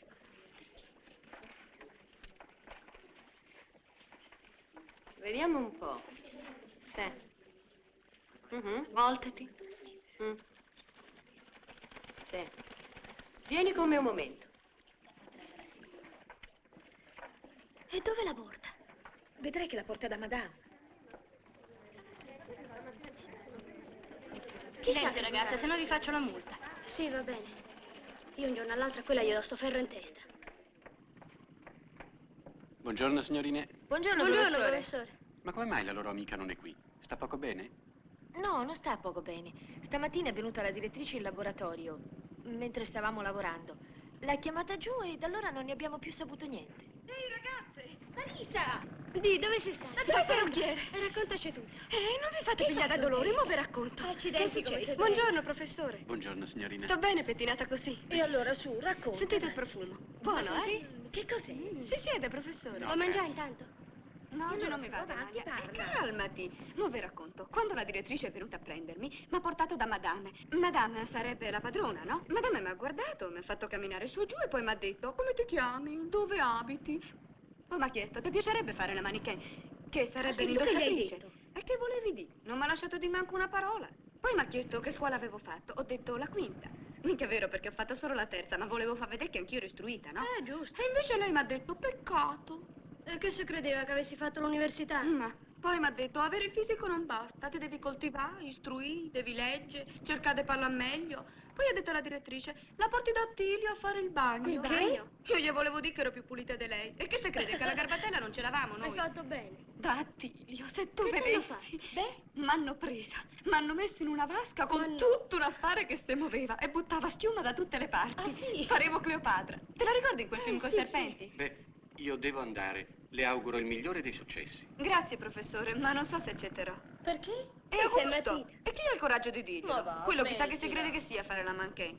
Vediamo un po'. Sì. Voltati. Sì. Vieni con me un momento. E dove la porta? Vedrai che la porta da Madame. Silenzio, ragazza, se no vi faccio la multa. Sì, va bene. Io un giorno all'altro a quella gli do sto ferro in testa. Buongiorno, signorine. Buongiorno, professore. Ma come mai la loro amica non è qui? Sta poco bene? No, non sta poco bene. Stamattina è venuta la direttrice in laboratorio, mentre stavamo lavorando. L'ha chiamata giù e da allora non ne abbiamo più saputo niente. Ehi, ragazze! Marisa! Di, dove sei stata? Dal parrucchiere. Raccontaci tutto. Non vi fate pigliare da dolore, mo vi racconto. Accidenti, Che è come successo? sei? Buongiorno, professore. Buongiorno, signorina. Sto bene pettinata così. E allora su, racconta. Sentite il profumo. Buono, eh? Che cos'è? Si siede, professore. Vuoi mangiare intanto? No, Io non mi va avanti, parla. Calmati. Mo vi racconto. Quando la direttrice è venuta a prendermi, mi ha portato da Madame. Madame sarebbe la padrona, no? Madame mi ha guardato, mi ha fatto camminare su e giù e poi mi ha detto: come ti chiami? Dove abiti? Poi mi ha chiesto: ti piacerebbe fare la mannequin? Che sarebbe sì, tu che gli hai l'indossatrice? detto? E che volevi dire? Non mi ha lasciato di manco una parola. Poi mi ha chiesto che scuola avevo fatto. Ho detto la quinta. Mica è vero, perché ho fatto solo la terza, ma volevo far vedere che anch'io ero istruita, no? Giusto. E invece lei mi ha detto: peccato. E che si credeva che avessi fatto l'università? Ma poi mi ha detto: avere il fisico non basta, ti devi coltivare, istruire, devi leggere, cercare di parlare meglio. Poi ha detto alla direttrice: la porti da Attilio a fare il bagno. Il bagno? Io gli volevo dire che ero più pulita di lei. E che se crede che la garbatella non ce l'avamo noi? Hai fatto bene. Da Attilio, se tu Che t'hanno vedessi. fatto? Beh? M'hanno presa, m'hanno messo in una vasca con tutto un affare che si muoveva e buttava schiuma da tutte le parti. Ah, sì? Parevo Cleopatra. Te la ricordi in quel film con sì, serpenti? Beh, io devo andare. Le auguro il migliore dei successi. Grazie, professore, ma non so se accetterò. Perché? E Ti sei Augusto? mentita. E chi ha il coraggio di dirglielo? Ma va, Quello chissà che si smettila. crede che sia a fare la mannequin.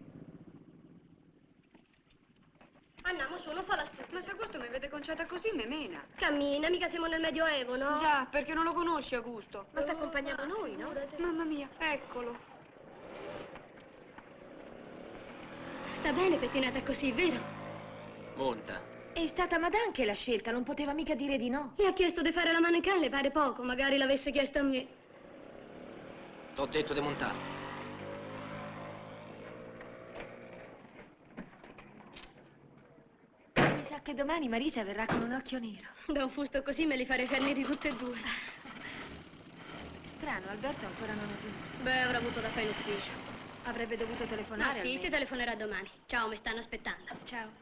Andiamo su, non fa la stupida. Ma se Augusto mi vede conciata così, me mena. Cammina, mica siamo nel Medioevo, no? Già, perché non lo conosci, Augusto. Ma ti accompagniamo noi, no? Mamma mia, eccolo. Sta bene pettinata così, vero? Monta. È stata Madame che l'ha scelta, non poteva mica dire di no. Mi ha chiesto di fare la mannequin, le pare poco, magari l'avesse chiesto a me. T'ho detto di montare. Mi sa che domani Marisa verrà con un occhio nero. Da un fusto così me li farei far neri tutti e due. Strano, Alberto ancora non è venuto. Beh, avrà avuto da fare in ufficio. Avrebbe dovuto Ma telefonare sì, almeno. ti telefonerà domani. Ciao, mi stanno aspettando. Ciao.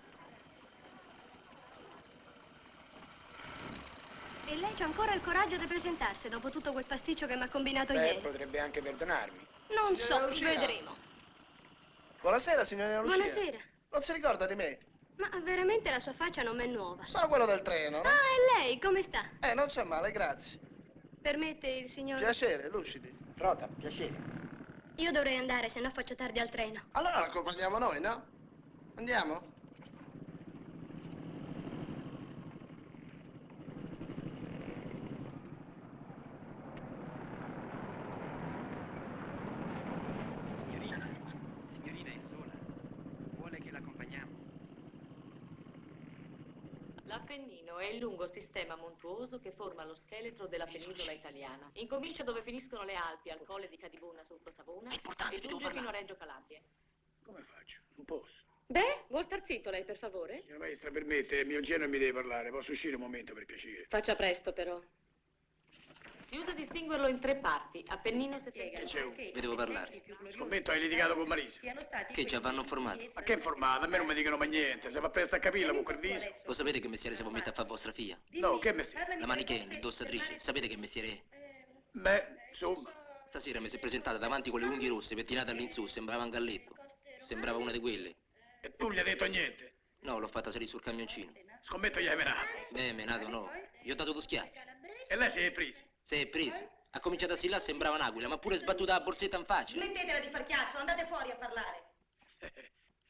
E lei c'ha ancora il coraggio di presentarsi dopo tutto quel pasticcio che mi ha combinato Beh, ieri? potrebbe anche perdonarmi. Non Signora so, Lucia. vedremo. Buonasera, signorina Lucia. Buonasera. Non si ricorda di me? Ma veramente la sua faccia non m'è nuova. Sono quello del treno, no? Ah, è lei, come sta? Non c'è male, grazie. Permette il signor... Piacere, lucidi. Rota, piacere. Io dovrei andare, se no faccio tardi al treno. Allora l'accompagniamo noi, no? Andiamo? Signorina è sola. Vuole che l'accompagniamo. L'Appennino è il lungo sistema montuoso che forma lo scheletro della penisola italiana. Incomincia dove finiscono le Alpi, al colle di Cadibona sotto Savona, e giunge fino a Reggio Calabria. Come faccio? Non posso. Beh, vuol star zitto lei, per favore? Signora maestra, permette, mio genero mi deve parlare. Posso uscire un momento, per piacere? Faccia presto, però. Si usa distinguerlo in tre parti, Appennino settentrionale. Vi devo parlare. Scommetto hai litigato con Marisa. Che ci avranno formato? Ma che informato? A me non mi dicono mai niente. Se va presto a capirla con quel viso. Lo sapete che mestiere siamo metti a fare vostra figlia? No, che mestiere? La manichina, l'indossatrice. Sapete che mestiere è? Beh, insomma. Stasera mi si è presentata davanti con le unghie rosse, pettinate all'insù, sembrava un galletto. Sembrava una di quelle. E tu gli hai detto niente? No, l'ho fatta salire sul camioncino. Scommetto gli hai menato. Beh, menato no. Gli ho dato due schiaffi. E lei si è presa? Si è preso. Ha cominciato a sillare, sembrava un'aquila, ma pure sbattuta la borsetta in faccia. Smettetela di far chiasso, andate fuori a parlare.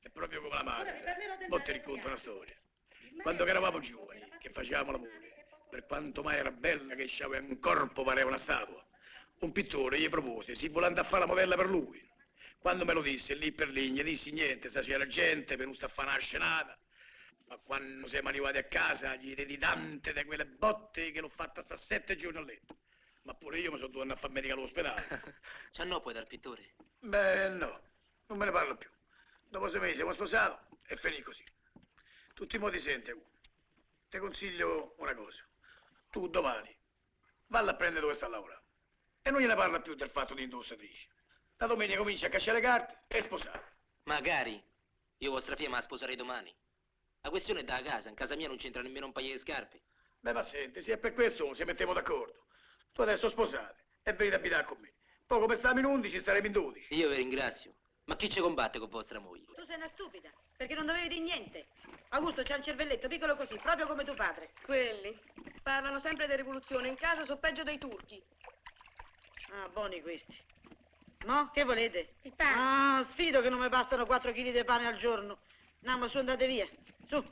È proprio come la madre, sai. Mo' ti racconto una storia. Quando eravamo giovani, che facevamo l'amore, per quanto mai era bella che c'aveva un corpo, pareva una statua, un pittore gli propose, si vuole andare a fare la modella per lui. Quando me lo disse, lì per lì, gli dissi niente, sa c'era gente, venuta a fare una scenata. Ma quando siamo arrivati a casa, gli diedi tante di quelle botte che l'ho fatta sta 7 giorni a letto. Ma pure io mi sono dovuto andare a fare medica all'ospedale. C'ha no poi dal pittore? Beh, no, non me ne parlo più. Dopo 6 mesi siamo sposati e finì così. Tutti i modi senti, ti consiglio una cosa. Tu domani, valla a prendere dove sta a lavorare. E non gliene parla più del fatto di indossatrice. La domenica comincia a cacciare le carte e sposare. Magari. Io vostra figlia me la sposerei domani. La questione è da casa. In casa mia non c'entra nemmeno un paio di scarpe. Beh, ma senti, se è per questo ci mettiamo d'accordo. Tu adesso sposate e venite a abitare con me. Poi come stiamo in 11 staremo in 12. Io vi ringrazio. Ma chi ci combatte con vostra moglie? Tu sei una stupida, perché non dovevi dire niente. Augusto c'ha un cervelletto piccolo così, proprio come tuo padre. Quelli parlano sempre di rivoluzione, in casa sono peggio dei turchi. Ah, buoni questi. No? Che volete? Il pane. Ah, sfido che non mi bastano 4 kg di pane al giorno. No, ma su, andate via. Su.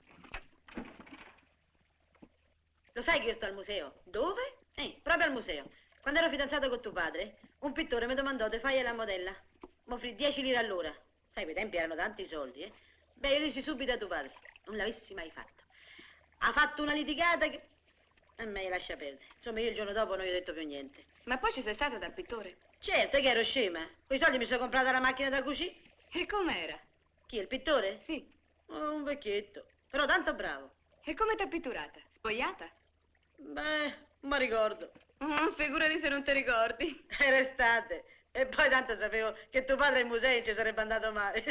Lo sai che io sto al museo? Dove? Proprio al museo. Quando ero fidanzato con tuo padre, un pittore mi domandò di fare la modella. Mi offrì 10 lire all'ora. Sai, quei tempi erano tanti soldi, eh? Beh, io dissi subito a tuo padre. Non l'avessi mai fatto. Ha fatto una litigata che... A me lascia perdere. Insomma, io il giorno dopo non gli ho detto più niente. Ma poi ci sei stata dal pittore? Certo, che ero scema. Con i soldi mi sono comprata la macchina da cucire. E com'era? Chi, il pittore? Sì. Oh, un vecchietto. Però tanto bravo. E come t'ha pitturata? Spogliata? Beh, non mi ricordo. Figurati se non ti ricordi. Era estate. E poi tanto sapevo che tuo padre ai musei ci sarebbe andato male.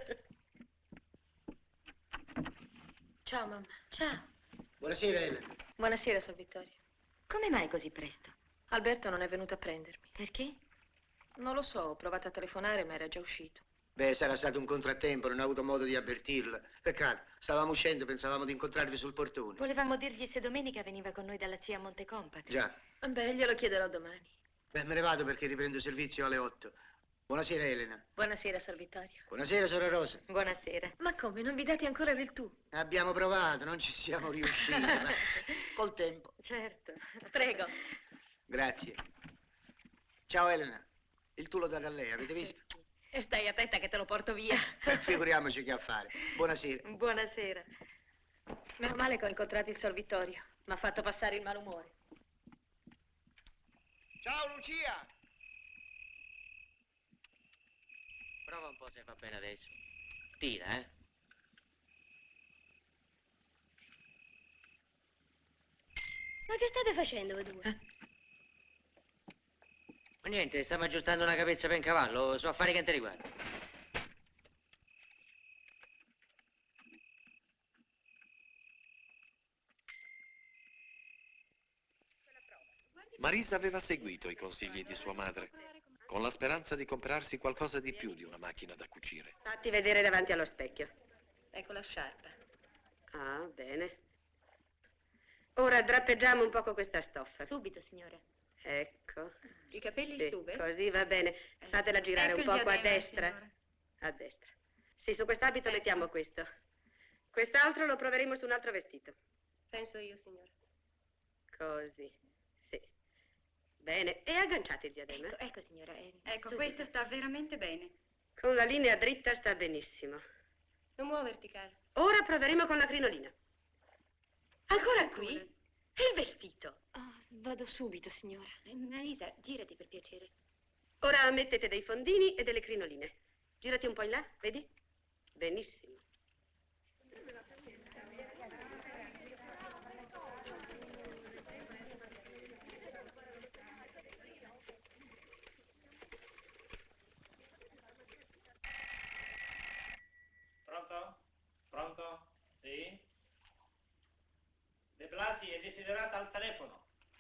Ciao, mamma. Ciao. Buonasera, Elena. Buonasera, Sor Vittorio. Come mai così presto? Alberto non è venuto a prendermi. Perché? Non lo so, ho provato a telefonare, ma era già uscito. Beh, sarà stato un contrattempo, non ho avuto modo di avvertirla. Peccato, stavamo uscendo, pensavamo di incontrarvi sul portone. Volevamo dirgli se domenica veniva con noi dalla zia Montecompagni. Già. Beh, glielo chiederò domani. Beh, me ne vado perché riprendo servizio alle 8. Buonasera, Elena. Buonasera, Sor Vittorio. Buonasera, Sora Rosa. Buonasera. Ma come, non vi date ancora del tu? Abbiamo provato, non ci siamo riusciti, ma col tempo. Certo. Prego. Grazie. Ciao, Elena. Il tulo da Gallea, avete visto? E stai attenta che te lo porto via. Figuriamoci che ha a fare. Buonasera. Buonasera. Meno male che ho incontrato il Sor Vittorio. Mi ha fatto passare il malumore. Ciao, Lucia. Prova un po' se va bene adesso. Tira, eh? Ma che state facendo voi due? Ma niente, stiamo aggiustando una capezza per un cavallo, so affari che non ti riguarda. Marisa aveva seguito i consigli di sua madre, con la speranza di comprarsi qualcosa di più di una macchina da cucire. Fatti vedere davanti allo specchio. Ecco la sciarpa. Ah, bene. Ora drappeggiamo un poco questa stoffa. Subito, signora. Ecco. I capelli Sì, su, beh. così va bene. Fatela girare Ecco un il poco a diadema, destra. signora. A destra. Sì, su quest'abito mettiamo questo. Quest'altro lo proveremo su un altro vestito. Penso io, signora. Così. Sì. Bene. E agganciate il diadema. Ecco, signora. Ecco, subito. questa sta veramente bene. Con la linea dritta sta benissimo. Non muoverti, cara. Ora proveremo con la crinolina. Ancora qui? E il vestito? Vado subito, signora. Marisa, girati per piacere. Ora mettete dei fondini e delle crinoline. Girati un po' in là, vedi? Benissimo. Pronto? Pronto? Sì? De Blasi è desiderata al telefono.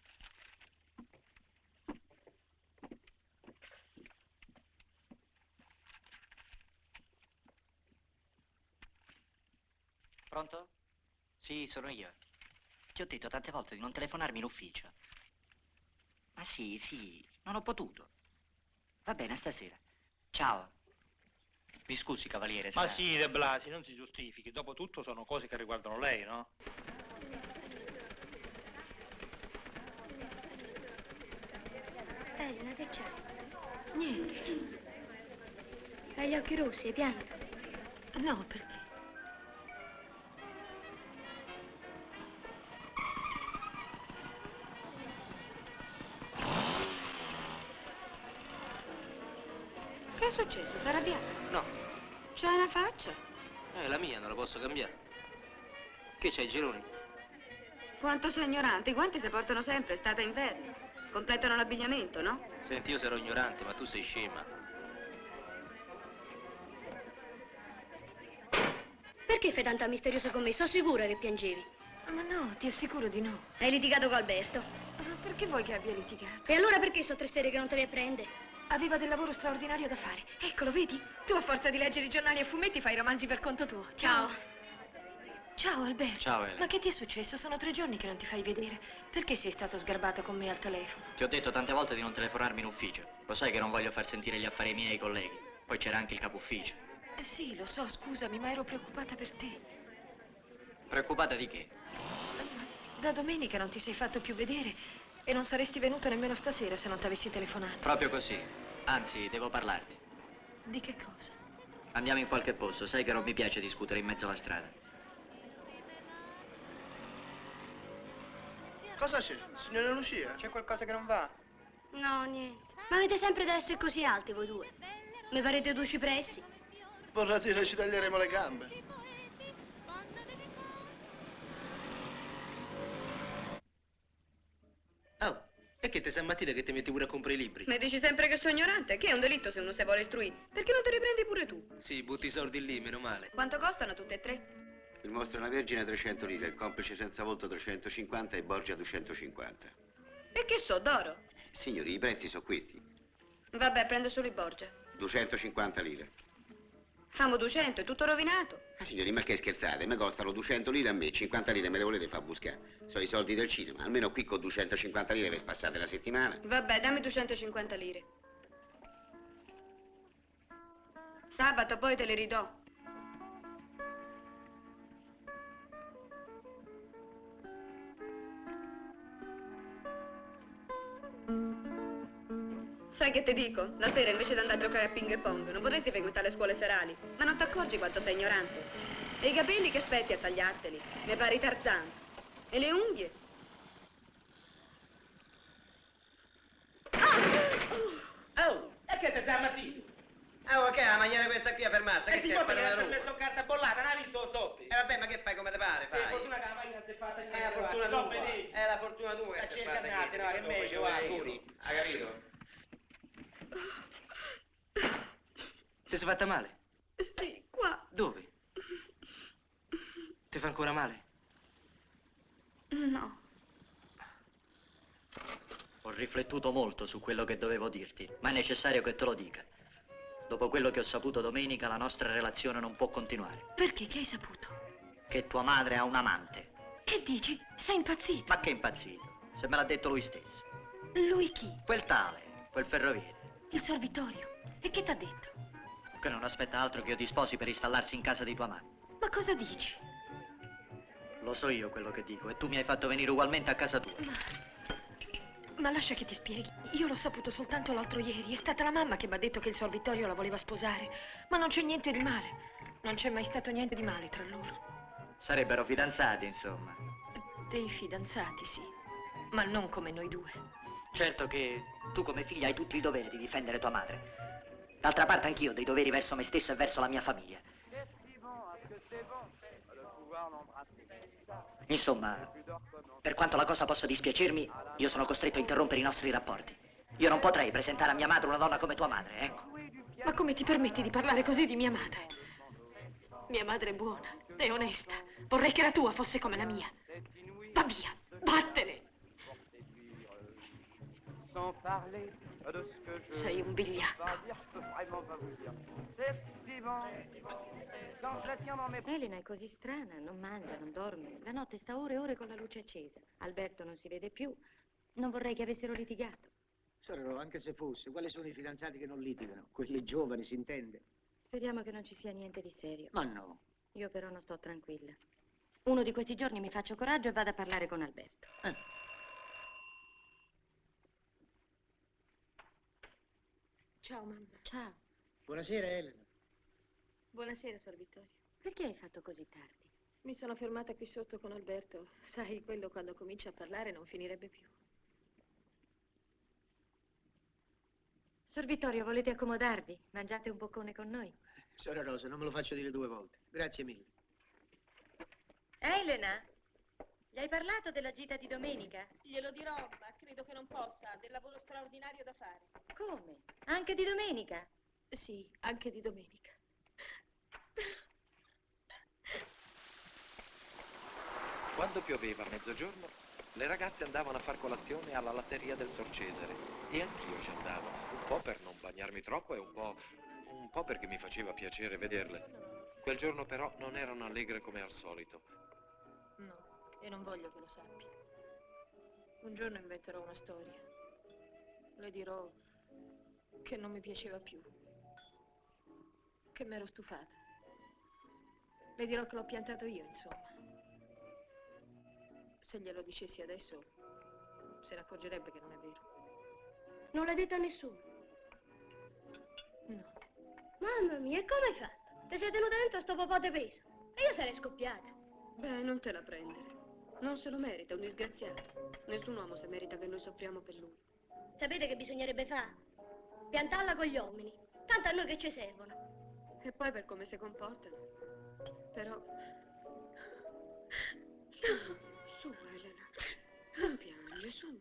Pronto? Sì, sono io. Ti ho detto tante volte di non telefonarmi in ufficio. Ma sì, non ho potuto. Va bene, a stasera. Ciao. Mi scusi, cavaliere. Ma sa- sì, De Blasi, non si giustifichi. Dopotutto sono cose che riguardano lei, no? Elena, che c'è? Niente. Hai gli occhi rossi, hai pianto? No, perché? Che è successo? Sei arrabbiato? No, C'hai una faccia? è la mia, non la posso cambiare. Che c'hai, Gironi? Quanto sei ignorante, i guanti si portano sempre, estate e inverno. Completano l'abbigliamento, no? Senti, io sarò ignorante, ma tu sei scema. Perché fai tanto misterioso con me? Sono sicura che piangevi. Ma no, ti assicuro di no. Hai litigato con Alberto. Ma perché vuoi che abbia litigato? E allora perché sono 3 sere che non te le prende? Aveva del lavoro straordinario da fare. Eccolo, vedi? Tu a forza di leggere i giornali e fumetti fai romanzi per conto tuo. Ciao. Ciao, Alberto. Ciao, Elena. Ma che ti è successo? Sono 3 giorni che non ti fai vedere. Perché sei stato sgarbato con me al telefono? Ti ho detto tante volte di non telefonarmi in ufficio. Lo sai che non voglio far sentire gli affari miei ai colleghi. Poi c'era anche il capo ufficio. Sì, lo so, scusami, ma ero preoccupata per te. Preoccupata di che? Da domenica non ti sei fatto più vedere e non saresti venuto nemmeno stasera se non ti avessi telefonato. Proprio così. Anzi, devo parlarti. Di che cosa? Andiamo in qualche posto. Sai che non mi piace discutere in mezzo alla strada. Cosa c'è, signora Lucia? C'è qualcosa che non va? No, niente. Ma avete sempre da essere così alti voi due? Mi farete 2 cipressi? Vorrà dire ci taglieremo le gambe. Oh, e che te sei mattina che ti metti pure a comprare i libri? Mi dici sempre che sono ignorante? Che è un delitto se uno si vuole istruire? Perché non te li prendi pure tu? Sì, butti i soldi lì, meno male. Quanto costano tutte e 3? Il mostro e una vergine 300 lire, il complice senza volto 350 e Borgia 250. E che so, d'oro? Signori, i prezzi sono questi. Vabbè, prendo solo i Borgia. 250 lire. Famo 200, è tutto rovinato. Ma signori, ma che scherzate? Mi costano 200 lire a me, 50 lire me le volete far buscare? Sono i soldi del cinema, almeno qui con 250 lire vi spassate la settimana. Vabbè, dammi 250 lire. Sabato poi te le ridò. Sai che ti dico? La sera invece di andare a giocare a ping pong non potresti frequentare le scuole serali. Ma non ti accorgi quanto sei ignorante? E i capelli che aspetti a tagliarteli? Mi pari Tarzan. E le unghie? Oh, e che te sei ammattito? Oh, che è la maniera questa qui a fermarsi? Che si c'è può per perché una ha messo carta bollata, non hai visto Toppi? vabbè, ma che fai come te pare, Sì, fai? fortuna che la macchina si è fatta È la fortuna tua. È la fortuna tua. Ma che si è cerca fatta andate, qui. no, che Dopo meglio, ci va, vuoi puri. Hai capito? Ti sei fatta male? Sì, qua. Dove? Ti fa ancora male? No. Ho riflettuto molto su quello che dovevo dirti, ma è necessario che te lo dica. Dopo quello che ho saputo domenica, la nostra relazione non può continuare. Perché? Che hai saputo? Che tua madre ha un amante. Che dici? Sei impazzito? Ma che impazzito? Se me l'ha detto lui stesso. Lui chi? Quel tale, quel ferroviere. Il servitorio. E che t'ha detto? Che non aspetta altro che io ti sposi per installarsi in casa di tua madre. Ma cosa dici? Lo so io quello che dico e tu mi hai fatto venire ugualmente a casa tua. Ma lascia che ti spieghi. Io l'ho saputo soltanto l'altro ieri. È stata la mamma che mi ha detto che il suo Vittorio la voleva sposare. Ma non c'è niente di male. Non c'è mai stato niente di male tra loro. Sarebbero fidanzati, insomma. Dei fidanzati, sì. Ma non come noi due. Certo che tu come figlia hai tutti i doveri di difendere tua madre. D'altra parte anch'io ho dei doveri verso me stesso e verso la mia famiglia. Insomma, per quanto la cosa possa dispiacermi, io sono costretto a interrompere i nostri rapporti. Io non potrei presentare a mia madre una donna come tua madre, ecco. Ma come ti permetti di parlare così di mia madre? Mia madre è buona, è onesta. Vorrei che la tua fosse come la mia. Va via, vattene. Sei un vigliacco. Elena è così strana, non mangia, non dorme. La notte sta ore e ore con la luce accesa. Alberto non si vede più. Non vorrei che avessero litigato. Sorella, anche se fosse, quali sono i fidanzati che non litigano? Quelli giovani, si intende. Speriamo che non ci sia niente di serio. Ma no. Io però non sto tranquilla. Uno di questi giorni mi faccio coraggio e vado a parlare con Alberto. Ciao, mamma. Ciao. Buonasera, Elena. Buonasera, Sor Vittorio. Perché hai fatto così tardi? Mi sono fermata qui sotto con Alberto. Sai, quello quando comincia a parlare non finirebbe più. Sor Vittorio, volete accomodarvi? Mangiate un boccone con noi? Sora Rosa, non me lo faccio dire 2 volte. Grazie mille. Elena, gli hai parlato della gita di domenica? Glielo dirò, ma credo che non possa. Ha del lavoro straordinario da fare. Come? Anche di domenica? Sì, anche di domenica. Quando pioveva a mezzogiorno, le ragazze andavano a far colazione alla latteria del Sor Cesare e anch'io ci andavo, un po' per non bagnarmi troppo e un po' perché mi faceva piacere vederle. Quel giorno però non erano allegre come al solito. No, e non voglio che lo sappia. Un giorno inventerò una storia. Le dirò che non mi piaceva più, che m'ero stufata. Le dirò che l'ho piantato io, insomma. Se glielo dicessi adesso, se ne accorgerebbe che non è vero. Non l'ha detto a nessuno? No. Mamma mia, e come hai fatto? Ti sei tenuta dentro sto popò di peso. E io sarei scoppiata. Beh, non te la prendere. Non se lo merita, un disgraziato. Nessun uomo se merita che noi soffriamo per lui. Sapete che bisognerebbe fare? Piantarla con gli uomini. Tanto a noi che ci servono. E poi per come si comportano. Però... Su, Elena. Non piangi, su.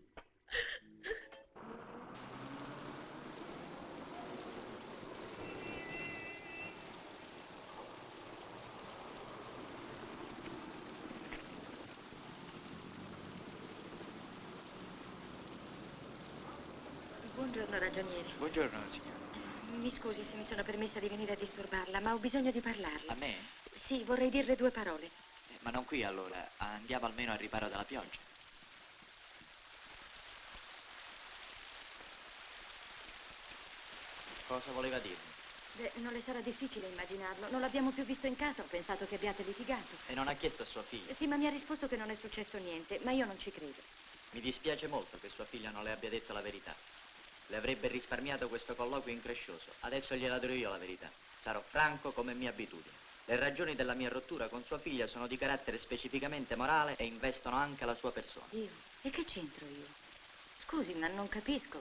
Buongiorno, ragioniere. Buongiorno, signora. Mi scusi se mi sono permessa di venire a disturbarla, ma ho bisogno di parlarle. A me? Sì, vorrei dirle 2 parole. Ma non qui allora. Andiamo almeno al riparo della pioggia. Cosa voleva dirmi? Beh, non le sarà difficile immaginarlo. Non l'abbiamo più visto in casa, ho pensato che abbiate litigato. E non ha chiesto a sua figlia? Sì, ma mi ha risposto che non è successo niente, ma io non ci credo. Mi dispiace molto che sua figlia non le abbia detto la verità. Le avrebbe risparmiato questo colloquio increscioso. Adesso gliela dirò io la verità. Sarò franco come mia abitudine. Le ragioni della mia rottura con sua figlia sono di carattere specificamente morale e investono anche la sua persona. Io? E che c'entro io? Scusi, ma non capisco.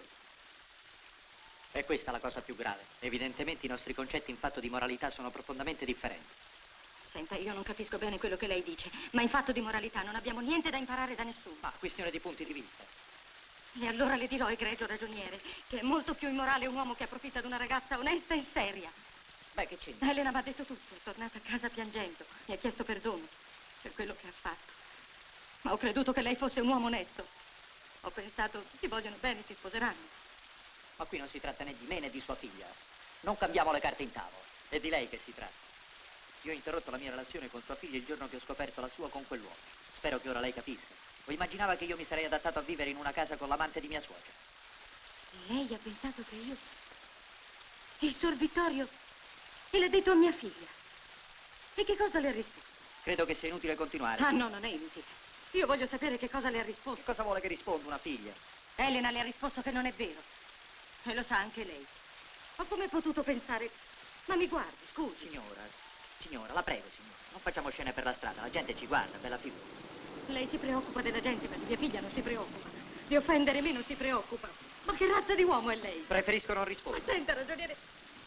È questa la cosa più grave. Evidentemente i nostri concetti in fatto di moralità sono profondamente differenti. Senta, io non capisco bene quello che lei dice, ma in fatto di moralità non abbiamo niente da imparare da nessuno. Ma questione di punti di vista. E allora le dirò, egregio ragioniere, che è molto più immorale un uomo che approfitta di una ragazza onesta e seria. Beh, che c'entra? Elena mi ha detto tutto, è tornata a casa piangendo, mi ha chiesto perdono per quello che ha fatto. Ma ho creduto che lei fosse un uomo onesto. Ho pensato, si vogliono bene, si sposeranno. Ma qui non si tratta né di me né di sua figlia. Non cambiamo le carte in tavola. È di lei che si tratta. Io ho interrotto la mia relazione con sua figlia il giorno che ho scoperto la sua con quell'uomo. Spero che ora lei capisca. O immaginava che io mi sarei adattato a vivere in una casa con l'amante di mia suocera? E lei ha pensato che io... Il Sor Vittorio... E l'ha detto a mia figlia. E che cosa le ha risposto? Credo che sia inutile continuare. Ah, no, non è inutile. Io voglio sapere che cosa le ha risposto. Che cosa vuole che risponda una figlia? Elena le ha risposto che non è vero. E lo sa anche lei. Ma come è potuto pensare... Ma mi guardi, scusi. Signora, la prego, signora. Non facciamo scene per la strada. La gente ci guarda, bella figura. Lei si preoccupa della gente, ma di mia figlia non si preoccupa. Di offendere me non si preoccupa. Ma che razza di uomo è lei? Preferisco non rispondere. Ma senta, ragioniere...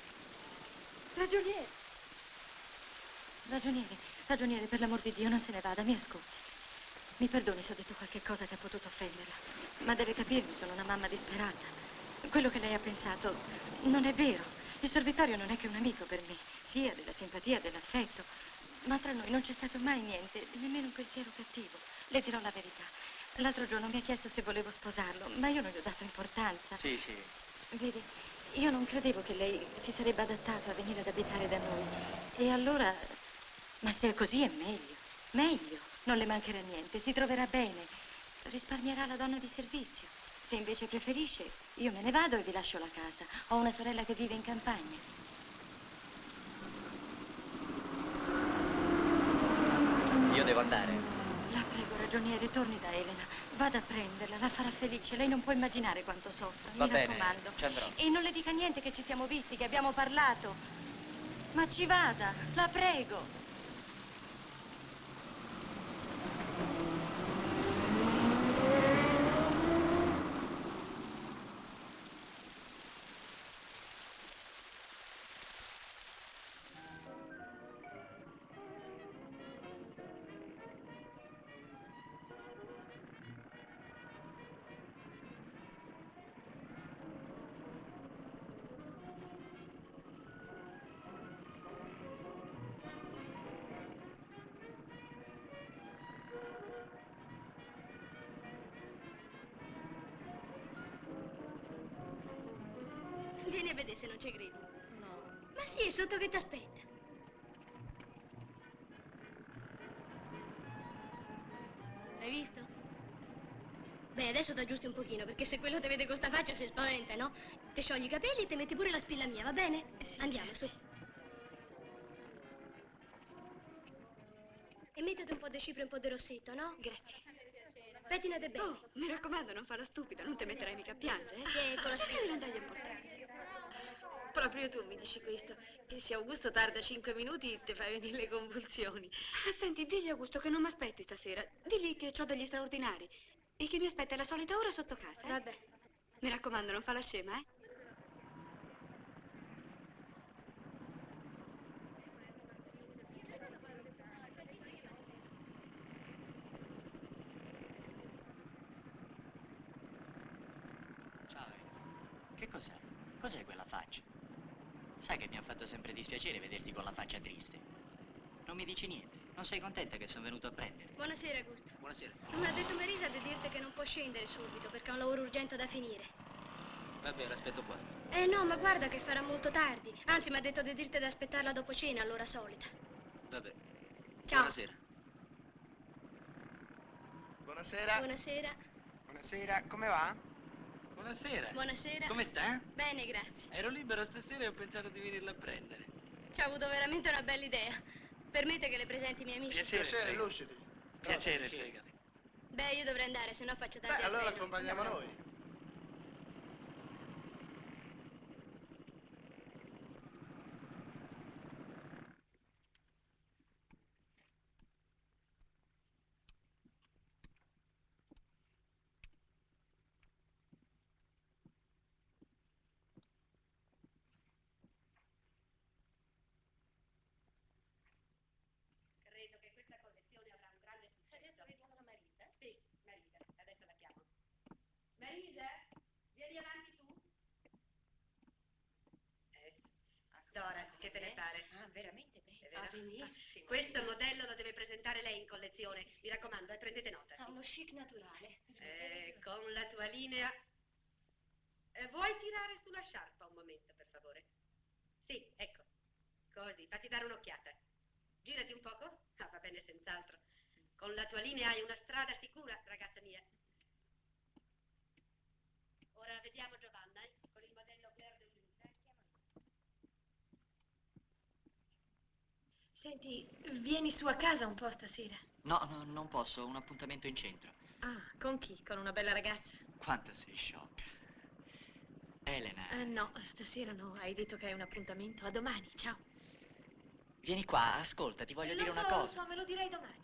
Ragioniere, per l'amor di Dio, non se ne vada, mi ascolti. Mi perdoni se ho detto qualche cosa che ha potuto offenderla, ma deve capirmi, sono una mamma disperata. Quello che lei ha pensato non è vero. Il Sor Vittorio non è che un amico per me. Sì, ha della simpatia, dell'affetto, ma tra noi non c'è stato mai niente, nemmeno un pensiero cattivo. Le dirò la verità. L'altro giorno mi ha chiesto se volevo sposarlo, ma io non gli ho dato importanza. Sì. Vedi, io non credevo che lei si sarebbe adattato a venire ad abitare da noi. E allora... Ma se è così è meglio. Meglio. Non le mancherà niente, si troverà bene. Risparmierà la donna di servizio. Se invece preferisce, io me ne vado e vi lascio la casa. Ho una sorella che vive in campagna. Io devo andare. La prego, ragioniere, torni da Elena. Vada a prenderla, la farà felice. Lei non può immaginare quanto soffra. Va Mi bene, raccomando. ci andrò. E non le dica niente che ci siamo visti, che abbiamo parlato. Ma ci vada, la prego. Vieni a vedere se non ci credi. No. Ma sì, è sotto che ti aspetta. Hai visto? Beh, adesso ti aggiusti un pochino, perché se quello ti vede con sta faccia si spaventa, no? Ti sciogli i capelli e ti metti pure la spilla mia, va bene? Sì, andiamo, grazie. su. E mettiti un po' di cipria e un po' di rossetto, no? Grazie. Pettinate bene. Oh, mi raccomando, non farla stupida, non ti metterai mica a piangere. Che con la spilla non dagli importanza. Proprio tu mi dici questo. E se Augusto tarda 5 minuti ti fai venire le convulsioni. Ah, senti, digli a Augusto che non mi aspetti stasera. Digli che ho degli straordinari e che mi aspetta alla solita ora sotto casa. Vabbè. Mi raccomando, non fa la scema, eh? Ciao, che cos'è? Cos'è quella faccia? Sai che mi ha fatto sempre dispiacere vederti con la faccia triste. Non mi dici niente. Non sei contenta che sono venuto a prenderti? Buonasera, Augusto. Buonasera. Mi ha detto Marisa di dirti che non può scendere subito perché ha un lavoro urgente da finire. Vabbè, l'aspetto qua. No, ma guarda che farà molto tardi. Anzi, mi ha detto di dirti di aspettarla dopo cena, all'ora solita. Vabbè. Ciao. Buonasera. Buonasera. Buonasera. Buonasera, come va? Buonasera. Buonasera. Come sta? Bene, grazie. Ero libero stasera e ho pensato di venirla a prendere. Ci ho avuto veramente una bella idea. Permette che le presenti i miei amici? Piacere, lusciti. Piacere, Fegali. Beh, io dovrei andare, se no faccio tardi. Beh, al allora treno. accompagniamo noi. Credo che questa collezione avrà un grande successo. Adesso vediamo la Marisa? Sì, Marisa, adesso la chiamo. Marisa, vieni avanti tu. Dora, che te ne pare? Ah, veramente bene. È vero? Ah, benissimo. Questo modello lo deve presentare lei in collezione. Mi raccomando, prendete nota. Ha uno chic naturale. Con la tua linea. Vuoi tirare sulla sciarpa un momento, per favore? Sì, ecco. Così, fatti dare un'occhiata. Girati un poco. Ah, va bene, senz'altro. Con la tua linea hai una strada sicura, ragazza mia. Ora vediamo Giovanna, con il modello Claire de Lune. Senti, vieni su a casa un po' stasera. No, non posso, ho un appuntamento in centro. Ah, con chi? Con una bella ragazza? Quanto sei sciocca. Elena, No, stasera no. Hai detto che hai un appuntamento. A domani, ciao. vieni qua, ascolta, ti voglio dire una cosa. Lo so, me lo direi domani.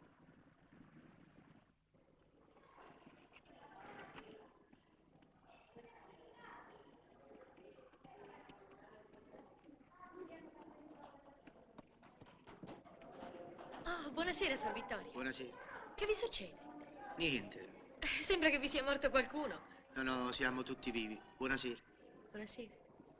Oh, buonasera, Sor Vittorio. Buonasera. Che vi succede? Niente. Sembra che vi sia morto qualcuno. No, siamo tutti vivi. Buonasera. Buonasera.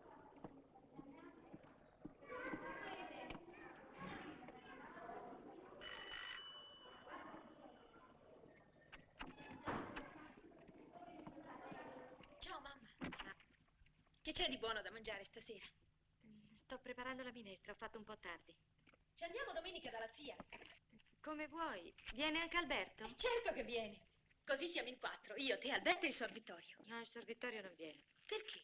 Ciao, mamma. Ciao. Che c'è di buono da mangiare stasera? Sto preparando la minestra, ho fatto un po' tardi. Ci andiamo domenica dalla zia. Come vuoi. Viene anche Alberto? Certo che viene. Così siamo in 4. Io, te, Alberto e il Sor Vittorio. No, il Sor Vittorio non viene. Perché?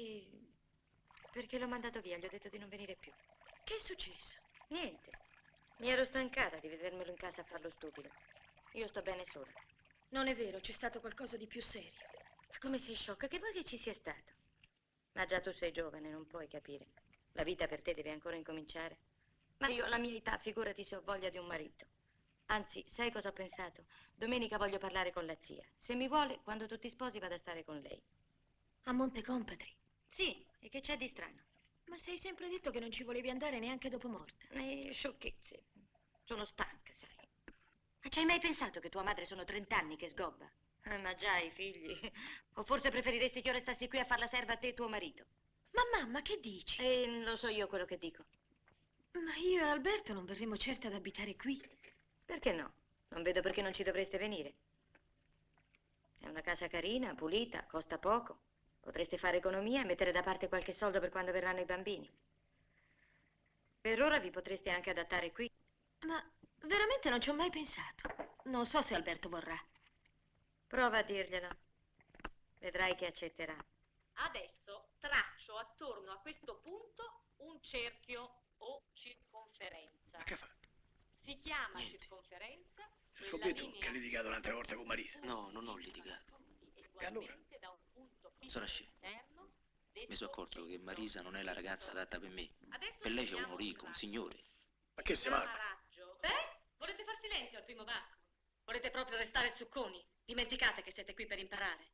Perché l'ho mandato via, gli ho detto di non venire più. Che è successo? Niente. Mi ero stancata di vedermelo in casa a far lo stupido. Io sto bene sola. Non è vero, c'è stato qualcosa di più serio. Ma come sei sciocca? Che vuoi che ci sia stato? Ma già tu sei giovane, non puoi capire. La vita per te deve ancora incominciare. Ma io alla mia età, figurati se ho voglia di un marito. Anzi, sai cosa ho pensato? Domenica voglio parlare con la zia. Se mi vuole, quando tu ti sposi vado a stare con lei. A Montecompatri? Sì, e che c'è di strano? Ma sei sempre detto che non ci volevi andare neanche dopo morte. Sciocchezze. Sono stanca, sai. Ma ci hai mai pensato che tua madre sono 30 anni che sgobba? Ma già, i figli. O forse preferiresti che io restassi qui a far la serva a te e tuo marito? Ma mamma, che dici? Lo so io quello che dico. Ma io e Alberto non verremo certo ad abitare qui. Perché no? Non vedo perché non ci dovreste venire. È una casa carina, pulita, costa poco. Potreste fare economia e mettere da parte qualche soldo per quando verranno i bambini. Per ora vi potreste anche adattare qui. Ma veramente non ci ho mai pensato. Non so se Alberto vorrà. Prova a dirglielo. Vedrai che accetterà. Adesso traccio attorno a questo punto un cerchio o circonferenza. Ma che fa? Si chiama Niente. circonferenza. Scopri tu che hai litigato l'altra volta con Marisa. No, non ho litigato. E allora? Sarà scemo. Mi sono accorto che Marisa non è la ragazza adatta per me. Per lei c'è uno ricco, un signore. Ma che si va? Volete far silenzio al primo banco? Volete proprio restare zucconi? Dimenticate che siete qui per imparare.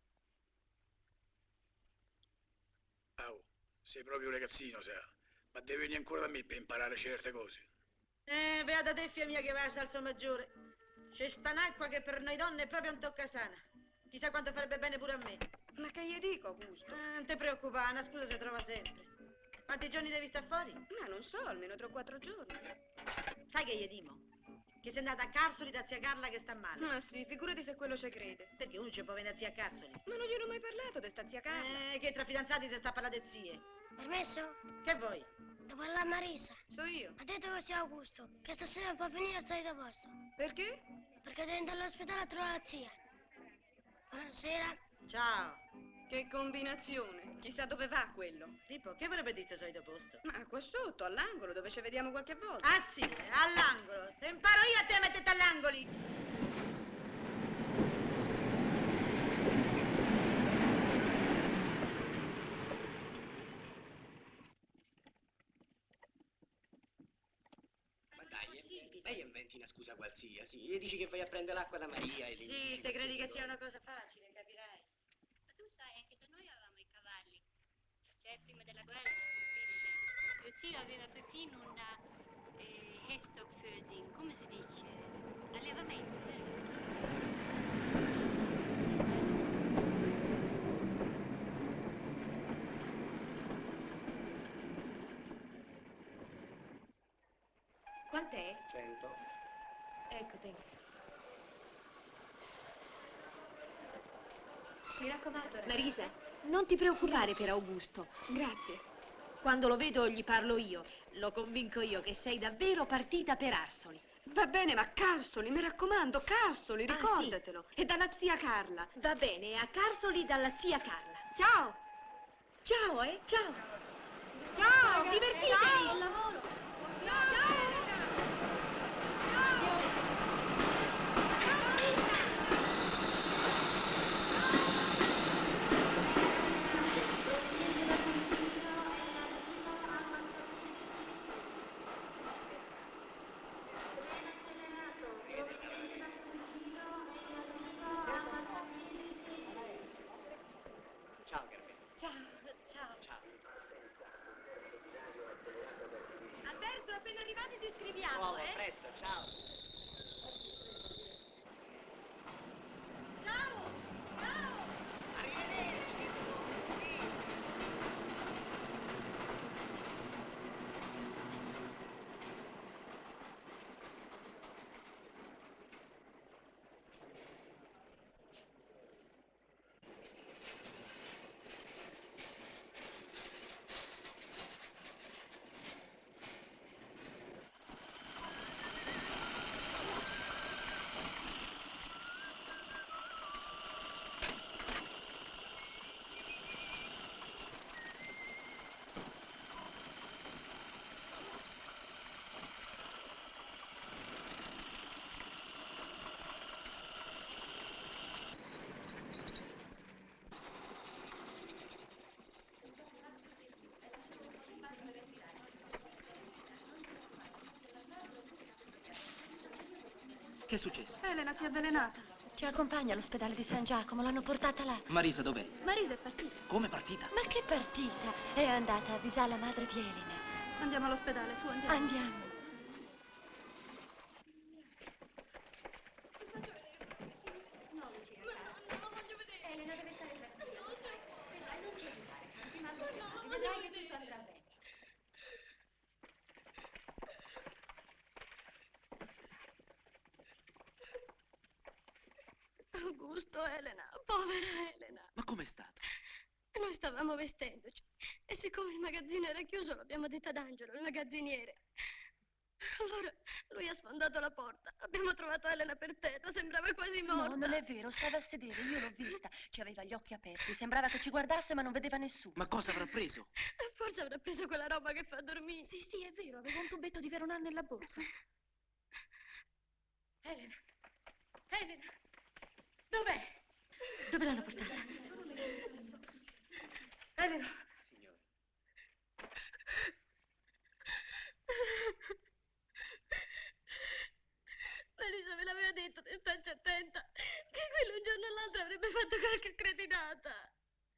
Oh, sei proprio un ragazzino, sa. Ma devi venire ancora da me per imparare certe cose. Beata te, figlia mia, che vai a Salso Maggiore. C'è sta un'acqua che per noi donne è proprio un toccasana. Chissà quanto farebbe bene pure a me. Ma che gli dico, Augusto? Non ti preoccupare, una scusa si trova sempre. Quanti giorni devi stare fuori? Ma non so, almeno 3 o 4 giorni. Sai che gli dimo? Che sei andata a Carsoli da zia Carla che sta male. Ma sì, figurati se quello ci crede. Perché uno ci può venire a zia Carsoli? Ma non gliene ho mai parlato di sta zia Carla. Che tra fidanzati si sta a parlare di zie. Permesso? Che vuoi? Devo parlare a Marisa. So io. Ha detto che sia Augusto, che stasera può venire al solito posto. Perché? Perché deve andare all'ospedale a trovare la zia. Buonasera. Ciao. Che combinazione. Chissà dove va quello. Tipo, che vorrebbe dire sto solito posto? Ma qua sotto, all'angolo, dove ci vediamo qualche volta. Ah sì, all'angolo. Te imparo io a te a metterti all'angoli. Lei inventi una scusa qualsiasi e dici che vai a prendere l'acqua da Maria e Sì, te credi che sia una cosa facile, capirai. Ma tu sai, anche da noi avevamo i cavalli. Cioè, prima della guerra si capisce. Mio zio aveva perfino una Hestock-Föding, come si dice? Allevamento, Quant'è? 100. Ecco, tengo. Mi raccomando, ragazza. Marisa, non ti preoccupare per Augusto. Grazie. Quando lo vedo gli parlo io. Lo convinco io che sei davvero partita per Arsoli. Va bene, ma Carsoli, mi raccomando, Carsoli, Ah, ricordatelo. E dalla zia Carla. Va bene, a Carsoli dalla zia Carla. Ciao. Ciao, ciao. Ciao, divertitevi. Ciao. Buon lavoro. Ciao, Carmela. Ciao, ciao. Ciao. Alberto, appena arrivati ti scriviamo, Oh, a presto, ciao. Ciao! Ciao! Arrivederci. Che è successo? Elena si è avvelenata. Ci accompagna all'ospedale di San Giacomo, l'hanno portata là. Marisa dov'è? Marisa è partita. Come partita? Ma che partita? È andata a avvisare la madre di Elena. Andiamo all'ospedale, su, andiamo. Andiamo. Elena deve stare tranquilla. Non ti aiutare, ti mando a vedrai che tutto andrà bene. Augusto, Elena, povera Elena. Ma com'è stato? Noi stavamo vestendoci e siccome il magazzino era chiuso l'abbiamo detto ad Angelo, il magazziniere. Allora lui ha sfondato la porta. Abbiamo trovato Elena per terra, sembrava quasi morta. No, non è vero, stava a sedere, io l'ho vista. Ci aveva gli occhi aperti, sembrava che ci guardasse ma non vedeva nessuno. Ma cosa avrà preso? Forse avrà preso quella roba che fa dormire. Sì, sì, è vero, aveva un tubetto di Veronal nella borsa. Elena, Elena, dov'è? Dove l'hanno portata? Elena. Signore. Marisa me l'aveva detto di starci attenta, che quello un giorno o l'altro avrebbe fatto qualche cretinata.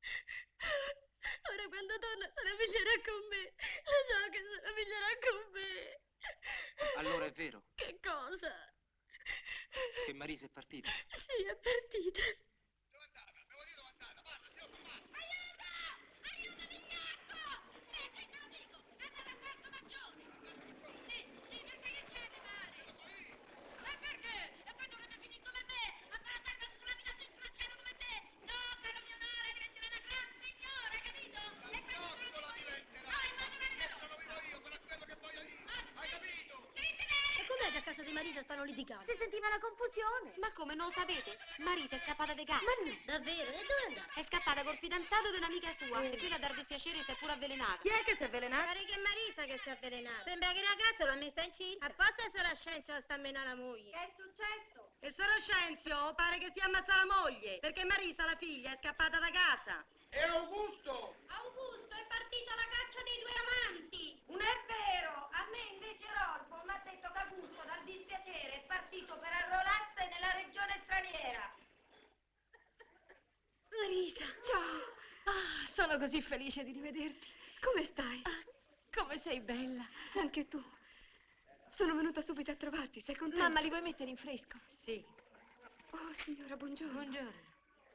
Ora quando torna se la piglierà con me. Lo so che se la piglierà con me. Allora è vero Che cosa? che Marisa è partita? Sì, è partita. Marisa stanno litigando. Si sentiva la confusione. Ma come, non lo sapete? Marisa è scappata di casa. Ma no, davvero? E dove è andata? È scappata col fidanzato di un'amica sua. E qui a dar dispiacere si è pure avvelenata. Chi è che si è avvelenata? Pare che è Marisa che si è avvelenata. Sembra che il ragazzo l'ha messa incinta. Apposta solo a Scenzio sta a menare la moglie. Che è successo? Il solo Scenzio pare che si ammazza la moglie. Perché Marisa, la figlia, è scappata da casa. E Augusto? Augusto è partito alla caccia dei due amanti. Non è vero. A me invece Rolfo mi ha detto che Augusto dal dispiacere è partito per arruolarsi nella regione straniera. Marisa, ciao. Ah, sono così felice di rivederti. Come stai? Ah, come sei bella. Anche tu. Sono venuta subito a trovarti, sei contenta? Mamma, li vuoi mettere in fresco? Sì. Oh, signora, buongiorno. Buongiorno.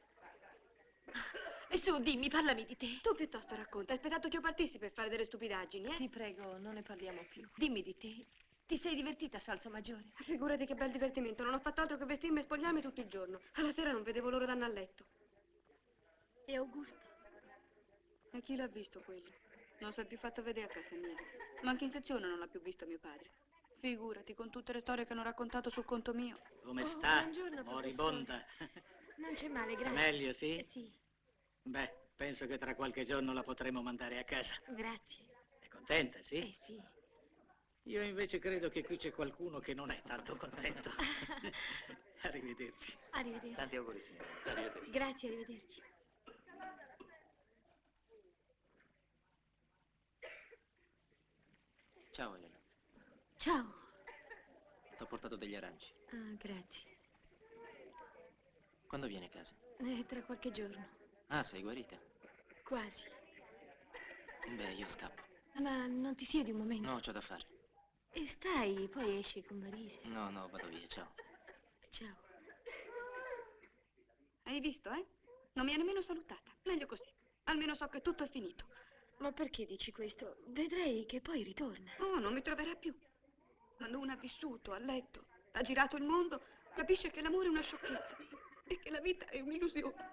E su, dimmi, parlami di te. Tu piuttosto racconta. Hai aspettato che io partissi per fare delle stupidaggini, eh? Ti prego, non ne parliamo più. Dimmi di te. Ti sei divertita a Salso Maggiore? Figurati che bel divertimento. Non ho fatto altro che vestirmi e spogliarmi tutto il giorno. Alla sera non vedevo l'ora d'andare a letto. E Augusto? E chi l'ha visto quello? Non si è più fatto vedere a casa mia. Ma anche in sezione non l'ha più visto mio padre. Figurati, con tutte le storie che hanno raccontato sul conto mio. Come sta? Buongiorno, Moribonda. Non c'è male, grazie. Meglio, sì? Sì, Beh, penso che tra qualche giorno la potremo mandare a casa. grazie. È contenta, sì? Sì. Io invece credo che qui c'è qualcuno che non è tanto contento. Arrivederci. Arrivederci. Tanti auguri, signore. Arrivederci. Grazie, arrivederci. Ciao, Elena. Ciao. Ti ho portato degli aranci. Ah, grazie. Quando vieni a casa? Tra qualche giorno. Ah, sei guarita? Quasi. Beh, io scappo. Ma non ti siedi un momento? No, c'ho da fare. E stai, poi esci con Marisa. No, no, vado via, ciao. Ciao. Hai visto, eh? Non mi ha nemmeno salutata. Meglio così. Almeno so che tutto è finito. Ma perché dici questo? Vedrei che poi ritorna. Oh, non mi troverà più. Quando uno ha vissuto, ha letto, ha girato il mondo, capisce che l'amore è una sciocchezza e che la vita è un'illusione.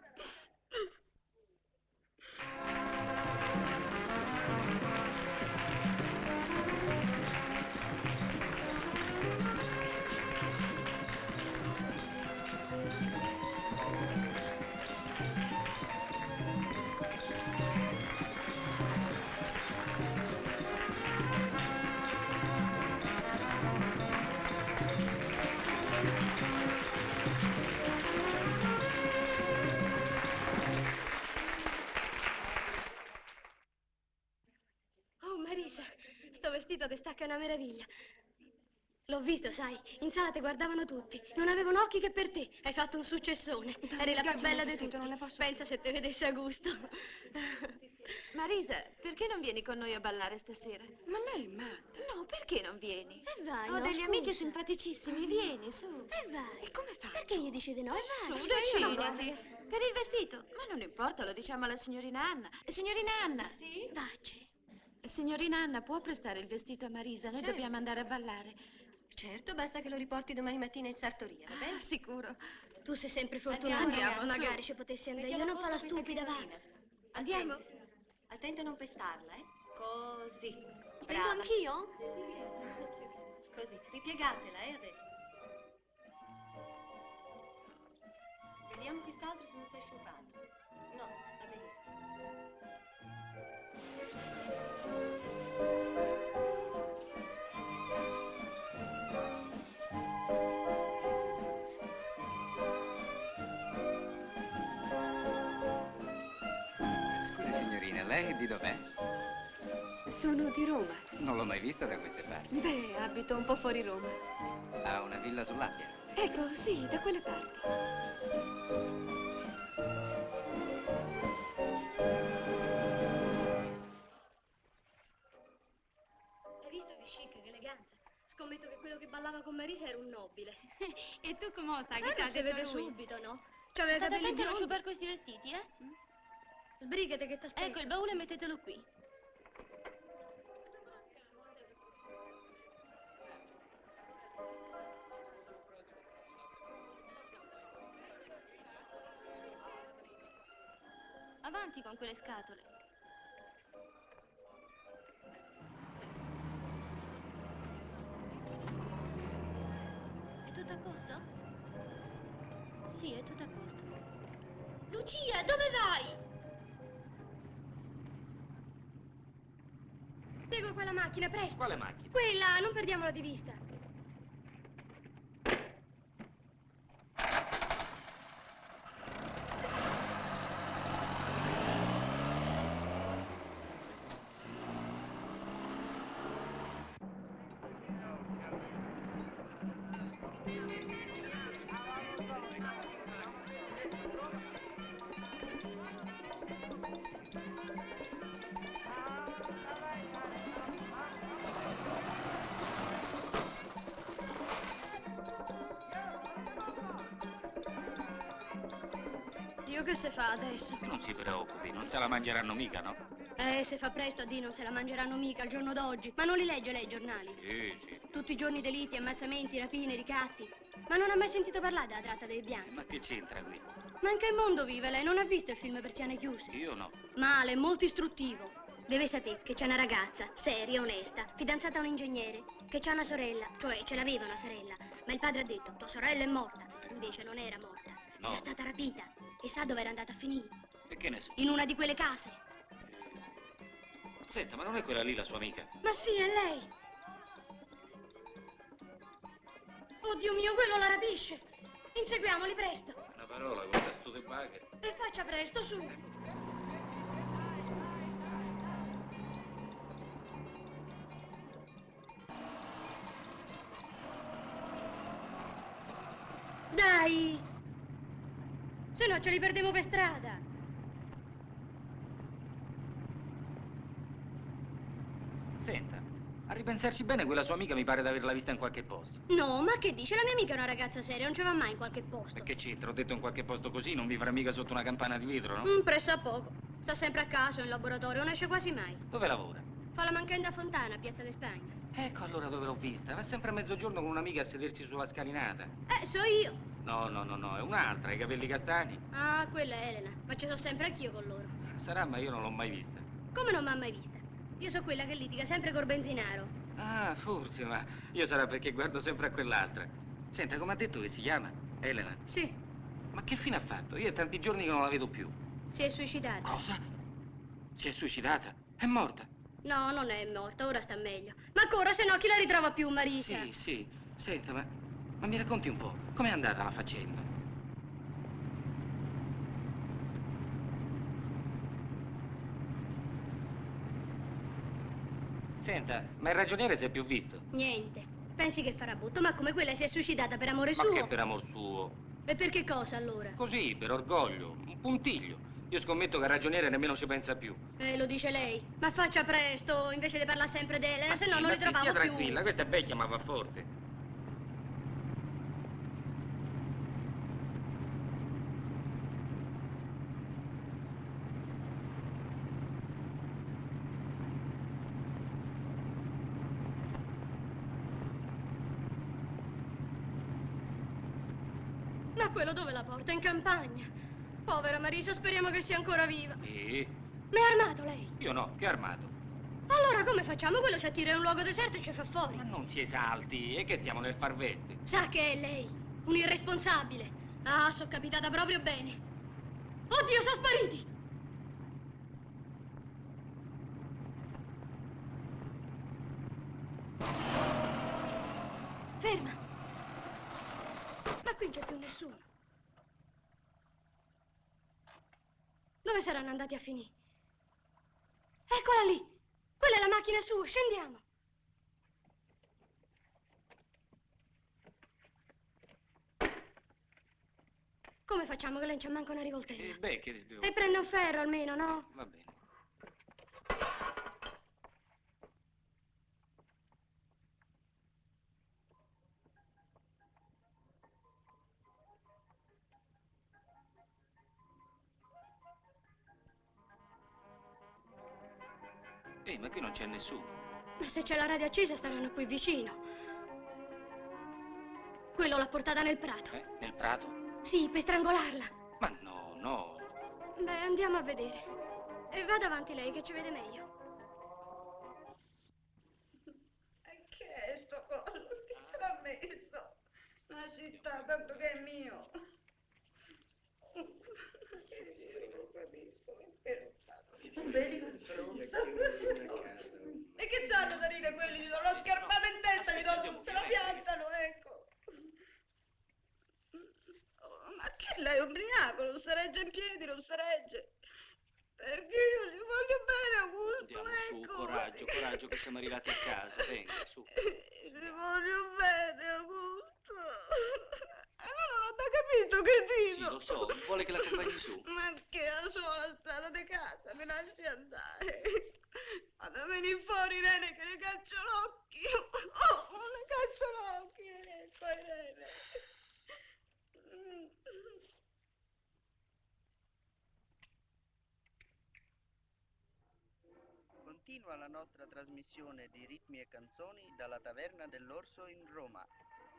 Oh, Marisa, sto vestito ti stacca una meraviglia. L'ho visto, sai, in sala ti guardavano tutti. Non avevano occhi che per te. Hai fatto un successone. Eri la più bella di tutti. Non ne posso... Pensa se te vedesse a gusto. Marisa, perché non vieni con noi a ballare stasera? Ma lei è matta. No, perché non vieni? E vai, Ho no, degli scusa. amici simpaticissimi, vieni, su. E vai. E come faccio? Perché gli dici di no? E vai. Su, Io non deciditi. voglio. Per il vestito. Ma non importa, lo diciamo alla signorina Anna. Signorina Anna. Sì? Dacci. Signorina Anna, può prestare il vestito a Marisa? Noi dobbiamo andare a ballare. Certo, basta che lo riporti domani mattina in sartoria, va bene? Sicuro. Tu sei sempre fortunata. Andiamo, su. Magari ci potessi andare. Io non fa la stupida, va. Andiamo. Attenta a non pestarla, Così. Vengo Brava. anch'io? Così. Ripiegatela, adesso. Vediamo quest'altro se non sei asciugato. No, sta benissimo. Scusi signorina, lei di dov'è? Sono di Roma. Non l'ho mai vista da queste parti. Beh, abito un po' fuori Roma. Ha una villa sull'Appia. Ecco, sì, da quelle parti. Hai visto che chic, che eleganza? Scommetto che quello che ballava con Marisa era un nobile. E tu come sai che Ma t'ha si vede detto lui? subito, no? C'aveva i State capelli attenti a non biondi. sciupare questi vestiti, Sbrigate che t'aspetto. Ecco il baule e mettetelo qui. Avanti con quelle scatole. È tutto a posto? Sì, è tutto a posto. Lucia, dove vai? Segui quella macchina, presto. Quale macchina? Quella, non perdiamola di vista. Io che se fa adesso? Non si preoccupi, non se la mangeranno mica, no? Se fa presto a dire non se la mangeranno mica il giorno d'oggi. Ma non li legge lei i giornali? Sì, sì. Tutti i giorni delitti, ammazzamenti, rapine, ricatti. Ma non ha mai sentito parlare della tratta dei bianchi? Ma che c'entra questo? Ma in che mondo vive lei? Non ha visto il film Persiane chiuse? Io no. Male, molto istruttivo. Deve sapere che c'è una ragazza, seria, onesta, fidanzata a un ingegnere, che c'ha una sorella, cioè ce l'aveva una sorella, ma il padre ha detto, tua sorella è morta. Invece non era morta. No. È stata rapita. E sa dove era andata a finire? E che ne so? In una di quelle case. Senta, ma non è quella lì la sua amica? Ma sì, è lei. Oddio mio, quello la rapisce. Inseguiamoli presto. Una parola, questa Studebaker. E faccia presto, su. Dai! Se no ce li perdiamo per strada. Senta, a ripensarci bene, quella sua amica mi pare di averla vista in qualche posto. No, ma che dice? La mia amica è una ragazza seria, non ci va mai in qualche posto. E che c'entra? Ho detto in qualche posto così, non vivrà mica sotto una campana di vetro, no? Presso a poco. Sta sempre a casa, in laboratorio, non esce quasi mai. Dove lavora? Fa la mancanza a Fontana, a Piazza di Spagna. Ecco allora dove l'ho vista. Va sempre a mezzogiorno con un'amica a sedersi sulla scalinata. So io. No, è un'altra, i capelli castani. Ah, quella è Elena. Ma ci sono sempre anch'io con loro. Sarà, ma io non l'ho mai vista. Come non mi ha mai vista? Io so quella che litiga sempre col benzinaro. Ah, forse, ma io sarà perché guardo sempre a quell'altra. Senta, come ha detto che si chiama? Elena? Sì. Ma che fine ha fatto? Io è tanti giorni che non la vedo più. Si è suicidata. Cosa? Si è suicidata? È morta? No, non è morta, ora sta meglio. Ma corra, se no chi la ritrova più, Marisa? Sì. Senta, ma mi racconti un po', com'è andata la faccenda? Senta, ma il ragioniere si è più visto? Niente. Pensi che farà butto? Ma come quella si è suicidata per amore Ma suo? che per amor suo? E per che cosa allora? Così, per orgoglio, un puntiglio. Io scommetto che al ragioniere nemmeno ci pensa più. Lo dice lei. Ma faccia presto, invece di parlare sempre di Elena, se no non li trovavo stia più. tranquilla, questa è vecchia ma va forte. Ma quello dove la porta? In campagna. Povera Marisa, speriamo che sia ancora viva. E? Ma è armato lei? Io no, che armato? Allora come facciamo? Quello ci attira in un luogo deserto e ci fa fuori. Ma non si esalti, è che stiamo nel far veste. Sa che è lei, un irresponsabile. Ah, sono capitata proprio bene. Oddio, sono spariti! Ferma! Ma qui non c'è più nessuno. Dove saranno andati a finire? Eccola lì! Quella è la macchina sua, scendiamo! Come facciamo che lei non c'ha manco una rivoltella? Beh, che devo... E prende un ferro almeno, no? Va bene. Ma qui non c'è nessuno. Ma se c'è la radio accesa staranno qui vicino. Quello l'ha portata nel prato. Nel prato? Sì, per strangolarla. Ma no, no. Beh, andiamo a vedere. E vada avanti lei, che ci vede meglio. E che è sto coso? Chi ce l'ha messo? Una città, tanto che è mio. Non capisco, che vedi che stronza? E che c'hanno da dire quelli? Gli do una schiarpata in testa, gli do, se la piantano, ecco. Oh, ma che lei è ubriaco? Non si regge in piedi, non si regge. Perché io gli voglio bene, Augusto, Andiamo ecco. su, coraggio, coraggio, che siamo arrivati a casa. Venga, su. Gli voglio bene, Augusto. Non ho da capito che Sì, dico. lo so, vuole che l'accompagni su. Ma che la sola strada di casa, mi lasci andare. Quando vieni fuori, Irene, che le caccio l'occhio. Oh, le caccio l'occhio, ecco, Irene. Continua la nostra trasmissione di ritmi e canzoni dalla Taverna dell'Orso in Roma.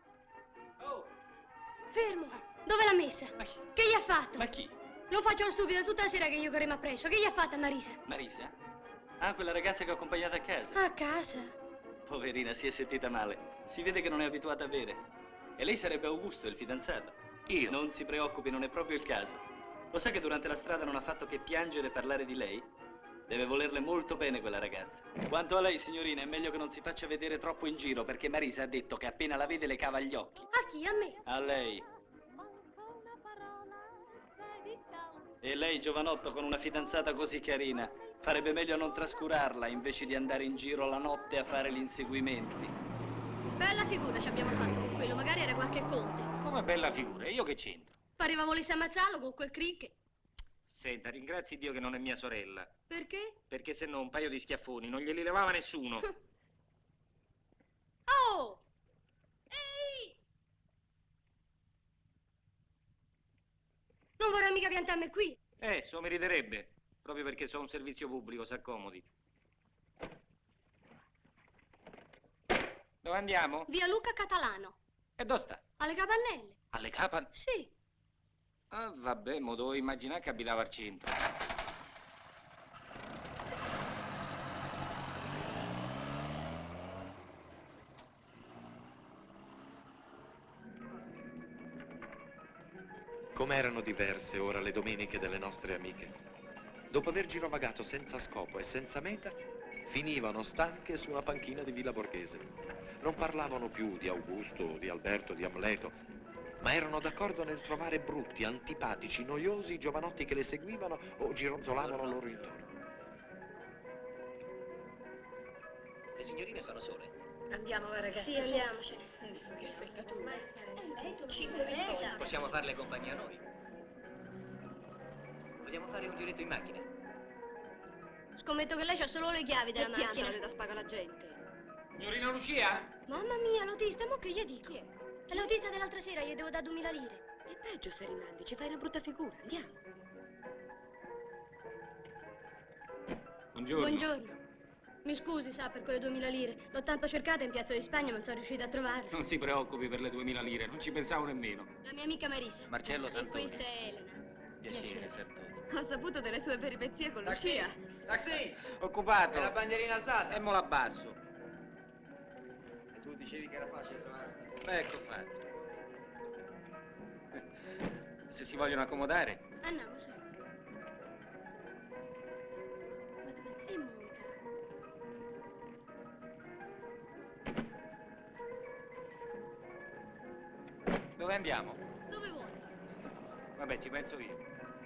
Fermo! Dove l'ha messa? Che gli ha fatto? Ma chi? Lo faccio lo stupido tutta la sera che io corremo appresso. Che gli ha fatto a Marisa? Marisa? Ah, quella ragazza che ho accompagnato a casa. A casa? Poverina, si è sentita male. Si vede che non è abituata a bere. E lei sarebbe Augusto, il fidanzato. Io? Non si preoccupi, non è proprio il caso. Lo sa che durante la strada non ha fatto che piangere e parlare di lei? Deve volerle molto bene quella ragazza. Quanto a lei, signorina, è meglio che non si faccia vedere troppo in giro, perché Marisa ha detto che appena la vede le cava gli occhi. A chi? A me? A lei. E lei, giovanotto, con una fidanzata così carina, farebbe meglio a non trascurarla invece di andare in giro la notte a fare gli inseguimenti. Bella figura ci abbiamo fatto con quello, magari era qualche conte. Come bella figura, e io che c'entro? Pareva volesse ammazzarlo con quel cricche. Senta, ringrazi Dio che non è mia sorella. Perché? Perché se no un paio di schiaffoni non glieli levava nessuno. Oh! Ehi! Non vorrei mica piantarmi qui. So meriterebbe. Proprio perché so un servizio pubblico, s'accomodi. Dove andiamo? Via Luca Catalano. E dove sta? Alle Capannelle. Alle Capannelle? Sì. Ah, vabbè, mo dovevo immaginare che abitava al centro. Com'erano diverse ora le domeniche delle nostre amiche. Dopo aver girovagato senza scopo e senza meta, finivano stanche su una panchina di Villa Borghese. Non parlavano più di Augusto, di Alberto, di Amleto, ma erano d'accordo nel trovare brutti, antipatici, noiosi i giovanotti che le seguivano o gironzolavano loro intorno. Le signorine sono sole? Andiamo, ragazzi. Sì, andiamocene. Che seccatura. 5 pizzoni. Possiamo farle compagnia noi. Vogliamo fare un giretto in macchina? Scommetto che lei ha solo le chiavi della macchina. Piantale da spaga la gente. Signorina Lucia? Mamma mia, l'autista, mo che gli dico? È l'autista dell'altra sera, gli devo dare 2000 lire. È peggio se rimandi, ci fai una brutta figura. Andiamo. Buongiorno. Buongiorno. Mi scusi, sa, per quelle 2000 lire. L'ho tanto cercata in Piazza di Spagna, ma non sono riuscita a trovarla. Non si preoccupi per le 2000 lire, non ci pensavo nemmeno. La mia amica Marisa. Marcello E Santoni. questa è Elena. Piacere, Santoni. Ho saputo delle sue peripezie con Taxi! Lucia. Taxi! Occupato. E la bandierina alzata? E mo la abbasso. E tu dicevi che era facile trovare. Ecco fatto. Se si vogliono accomodare. Andiamo, sì. E monta. Dove andiamo? Dove vuoi? Vabbè, ci penso io.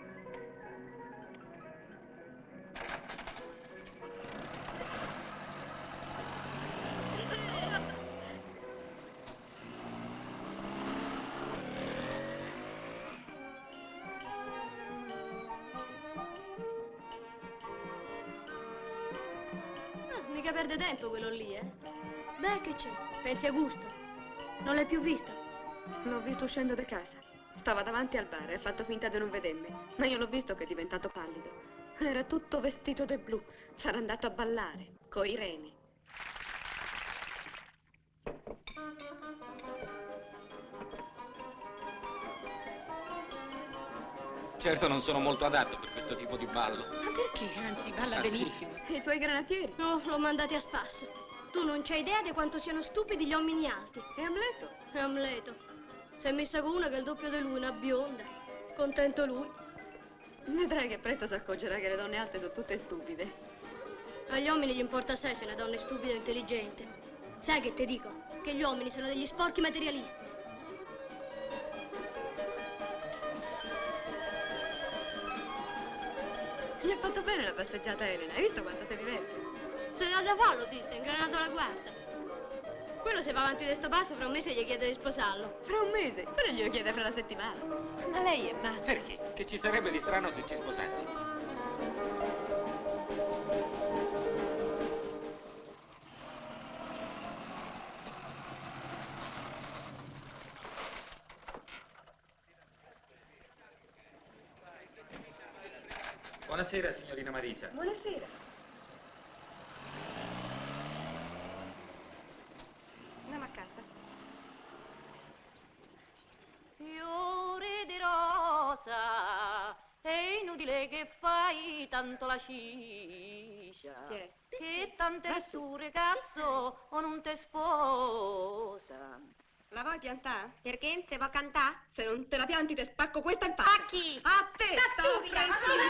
Mica perde tempo quello lì, eh? Beh, che c'è? Pensi a gusto? Non l'hai più visto? L'ho visto uscendo da casa. Stava davanti al bar e ha fatto finta di non vedermi. Ma io l'ho visto che è diventato pallido. Era tutto vestito di blu. Sarà andato a ballare, coi reni. Certo non sono molto adatto per questo tipo di ballo. Ma perché? Anzi, balla Ah, sì? benissimo. E i tuoi granatieri? No, l'ho mandati a spasso. Tu non c'hai idea di quanto siano stupidi gli uomini alti. E Amleto? E Amleto. Si è messa con una che è il doppio di lui, una bionda. Contento lui. Vedrai che presto si accorgerà che le donne alte sono tutte stupide. Agli uomini gli importa assai se una donna è stupida o intelligente. Sai che ti dico? Che gli uomini sono degli sporchi materialisti. Gli ha fatto bene la passeggiata, Elena. Hai visto quanto si diverte? Se dà da fallo, ti sta ingranato la guarda. Quello se va avanti di sto passo, fra un mese gli chiede di sposarlo. Fra un mese? Però glielo chiede fra una settimana. Ma lei è matta. Perché? Che ci sarebbe di strano se ci sposassi? Buonasera, signorina Marisa. Buonasera. Andiamo a casa. Fiore di rosa, è inutile che fai tanto la ciscia. Che tante su ragazzo o non te sposa. La vuoi piantare? Perché? Se va a cantare? Se non te la pianti te spacco questa in faccia. A chi? A te! stupida!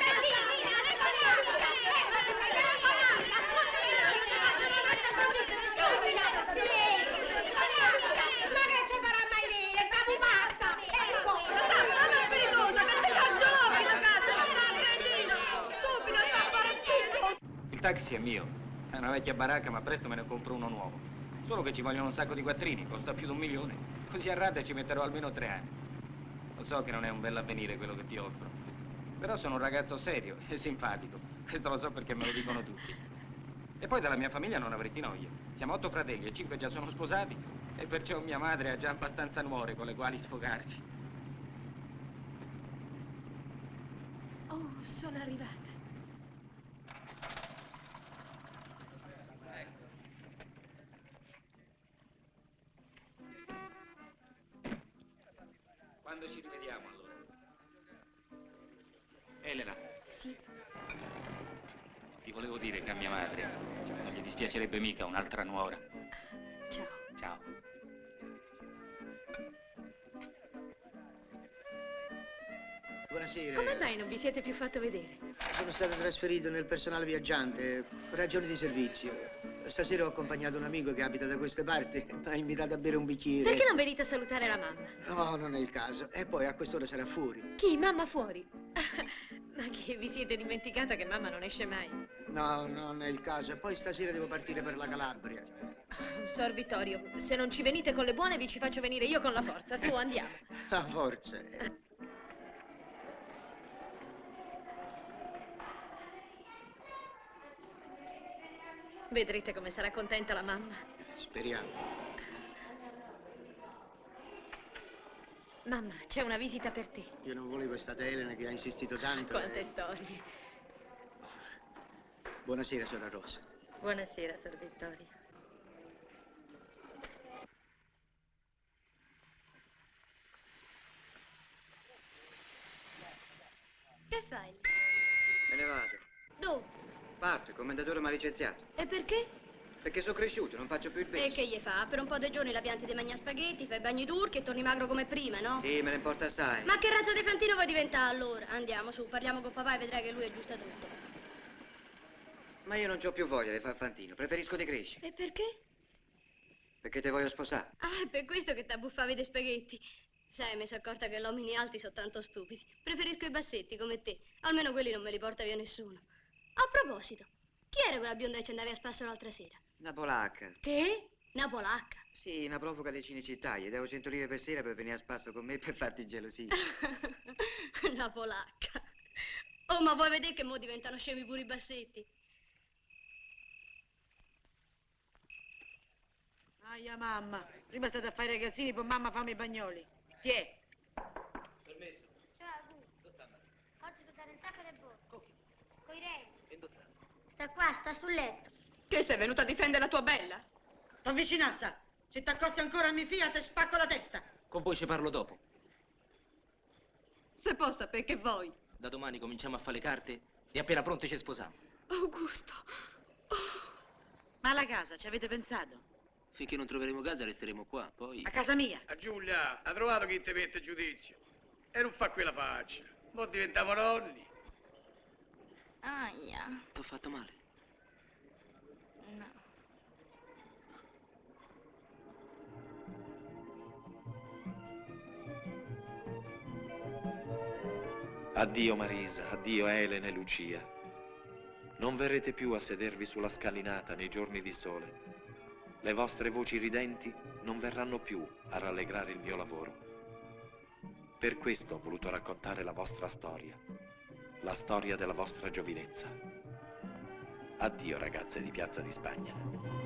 Ma che ci farà mai dire? Sta pupazza! Ma spiritosa, che ci faccio l'uomo in casa? Ma cretino! Stupido, sta a fare schifo! Il taxi è mio. È una vecchia baracca, ma presto me ne compro uno nuovo. Solo che ci vogliono un sacco di quattrini, costa più di 1 milione. Così a rate ci metterò almeno 3 anni. Lo so che non è un bell'avvenire quello che ti offro. Però sono un ragazzo serio e simpatico. Questo lo so perché me lo dicono tutti. E poi dalla mia famiglia non avresti noie. Siamo 8 fratelli e 5 già sono sposati. E perciò mia madre ha già abbastanza nuore con le quali sfogarsi. Oh, sono arrivata. Quando ci rivediamo allora? Elena. Sì. Ti volevo dire che a mia madre non gli dispiacerebbe mica un'altra nuora. Ciao. Ciao. Buonasera. Come mai non vi siete più fatto vedere? Sono stato trasferito nel personale viaggiante per ragioni di servizio. Stasera ho accompagnato un amico che abita da queste parti. Mi ha invitato a bere un bicchiere. Perché non venite a salutare la mamma? No, non è il caso. E poi a quest'ora sarà fuori. Chi? Mamma fuori? Ma che vi siete dimenticata che mamma non esce mai? No, non è il caso. E poi stasera devo partire per la Calabria. Sor Vittorio, se non ci venite con le buone vi ci faccio venire io con la forza. Su, andiamo. La forza. Vedrete come sarà contenta la mamma. Speriamo. Mamma, c'è una visita per te. Io non volevo, è stata Elena che ha insistito tanto. Quante storie. Buonasera, Sora Rosa. Buonasera, Sor Vittorio. Che fai? Me ne vado. Dove? Parto, il commendatore mi ha licenziato. E perché? Perché sono cresciuto, non faccio più il E peso. che gli fa? Per un po' di giorni la pianti di mangiare spaghetti, fai bagni turchi e torni magro come prima, no? Sì, me ne importa assai. Ma che razza di fantino vuoi diventare allora? Andiamo su, parliamo con papà e vedrai che lui aggiusta tutto. Ma io non c'ho più voglia di far fantino, preferisco di crescere. E perché? Perché te voglio sposare. Ah, è per questo che t'abbuffavi dei spaghetti. Sai, mi sono accorta che gli uomini alti sono tanto stupidi. Preferisco i bassetti come te. Almeno quelli non me li porta via nessuno. A proposito, chi era quella bionda che ci andavi a spasso l'altra sera? Una polacca. Che? Una polacca. Sì, una profuga di Cinecittà. Gli devo 100 lire per sera per venire a spasso con me per farti gelosire. Una polacca. Oh, ma vuoi vedere che mo diventano scemi pure i bassetti? Aia, mamma. Prima state a fare i ragazzini, poi mamma fammi i bagnoli. Tiè. Permesso. Ciao, tu. Dove sta Marisa? Oggi sto dare un sacco di bordo. Coi reni. E dove sta? Sta qua, sta sul letto. Che sei venuta a difendere la tua bella? T'avvicinassa. Se t'accosti ancora a mia figlia, te spacco la testa. Con voi ci parlo dopo. Se possa, perché vuoi? Da domani cominciamo a fare le carte e appena pronti ci sposiamo. Augusto. Ma alla casa, ci avete pensato? Finché non troveremo casa resteremo qua, poi... A casa mia. A Giulia, ha trovato chi ti mette giudizio? E non fa quella faccia. Mo diventiamo nonni. Aia. T'ho fatto male? No. Addio Marisa, addio Elena e Lucia. Non verrete più a sedervi sulla scalinata nei giorni di sole. Le vostre voci ridenti non verranno più a rallegrare il mio lavoro. Per questo ho voluto raccontare la vostra storia, la storia della vostra giovinezza. Addio ragazze di Piazza di Spagna.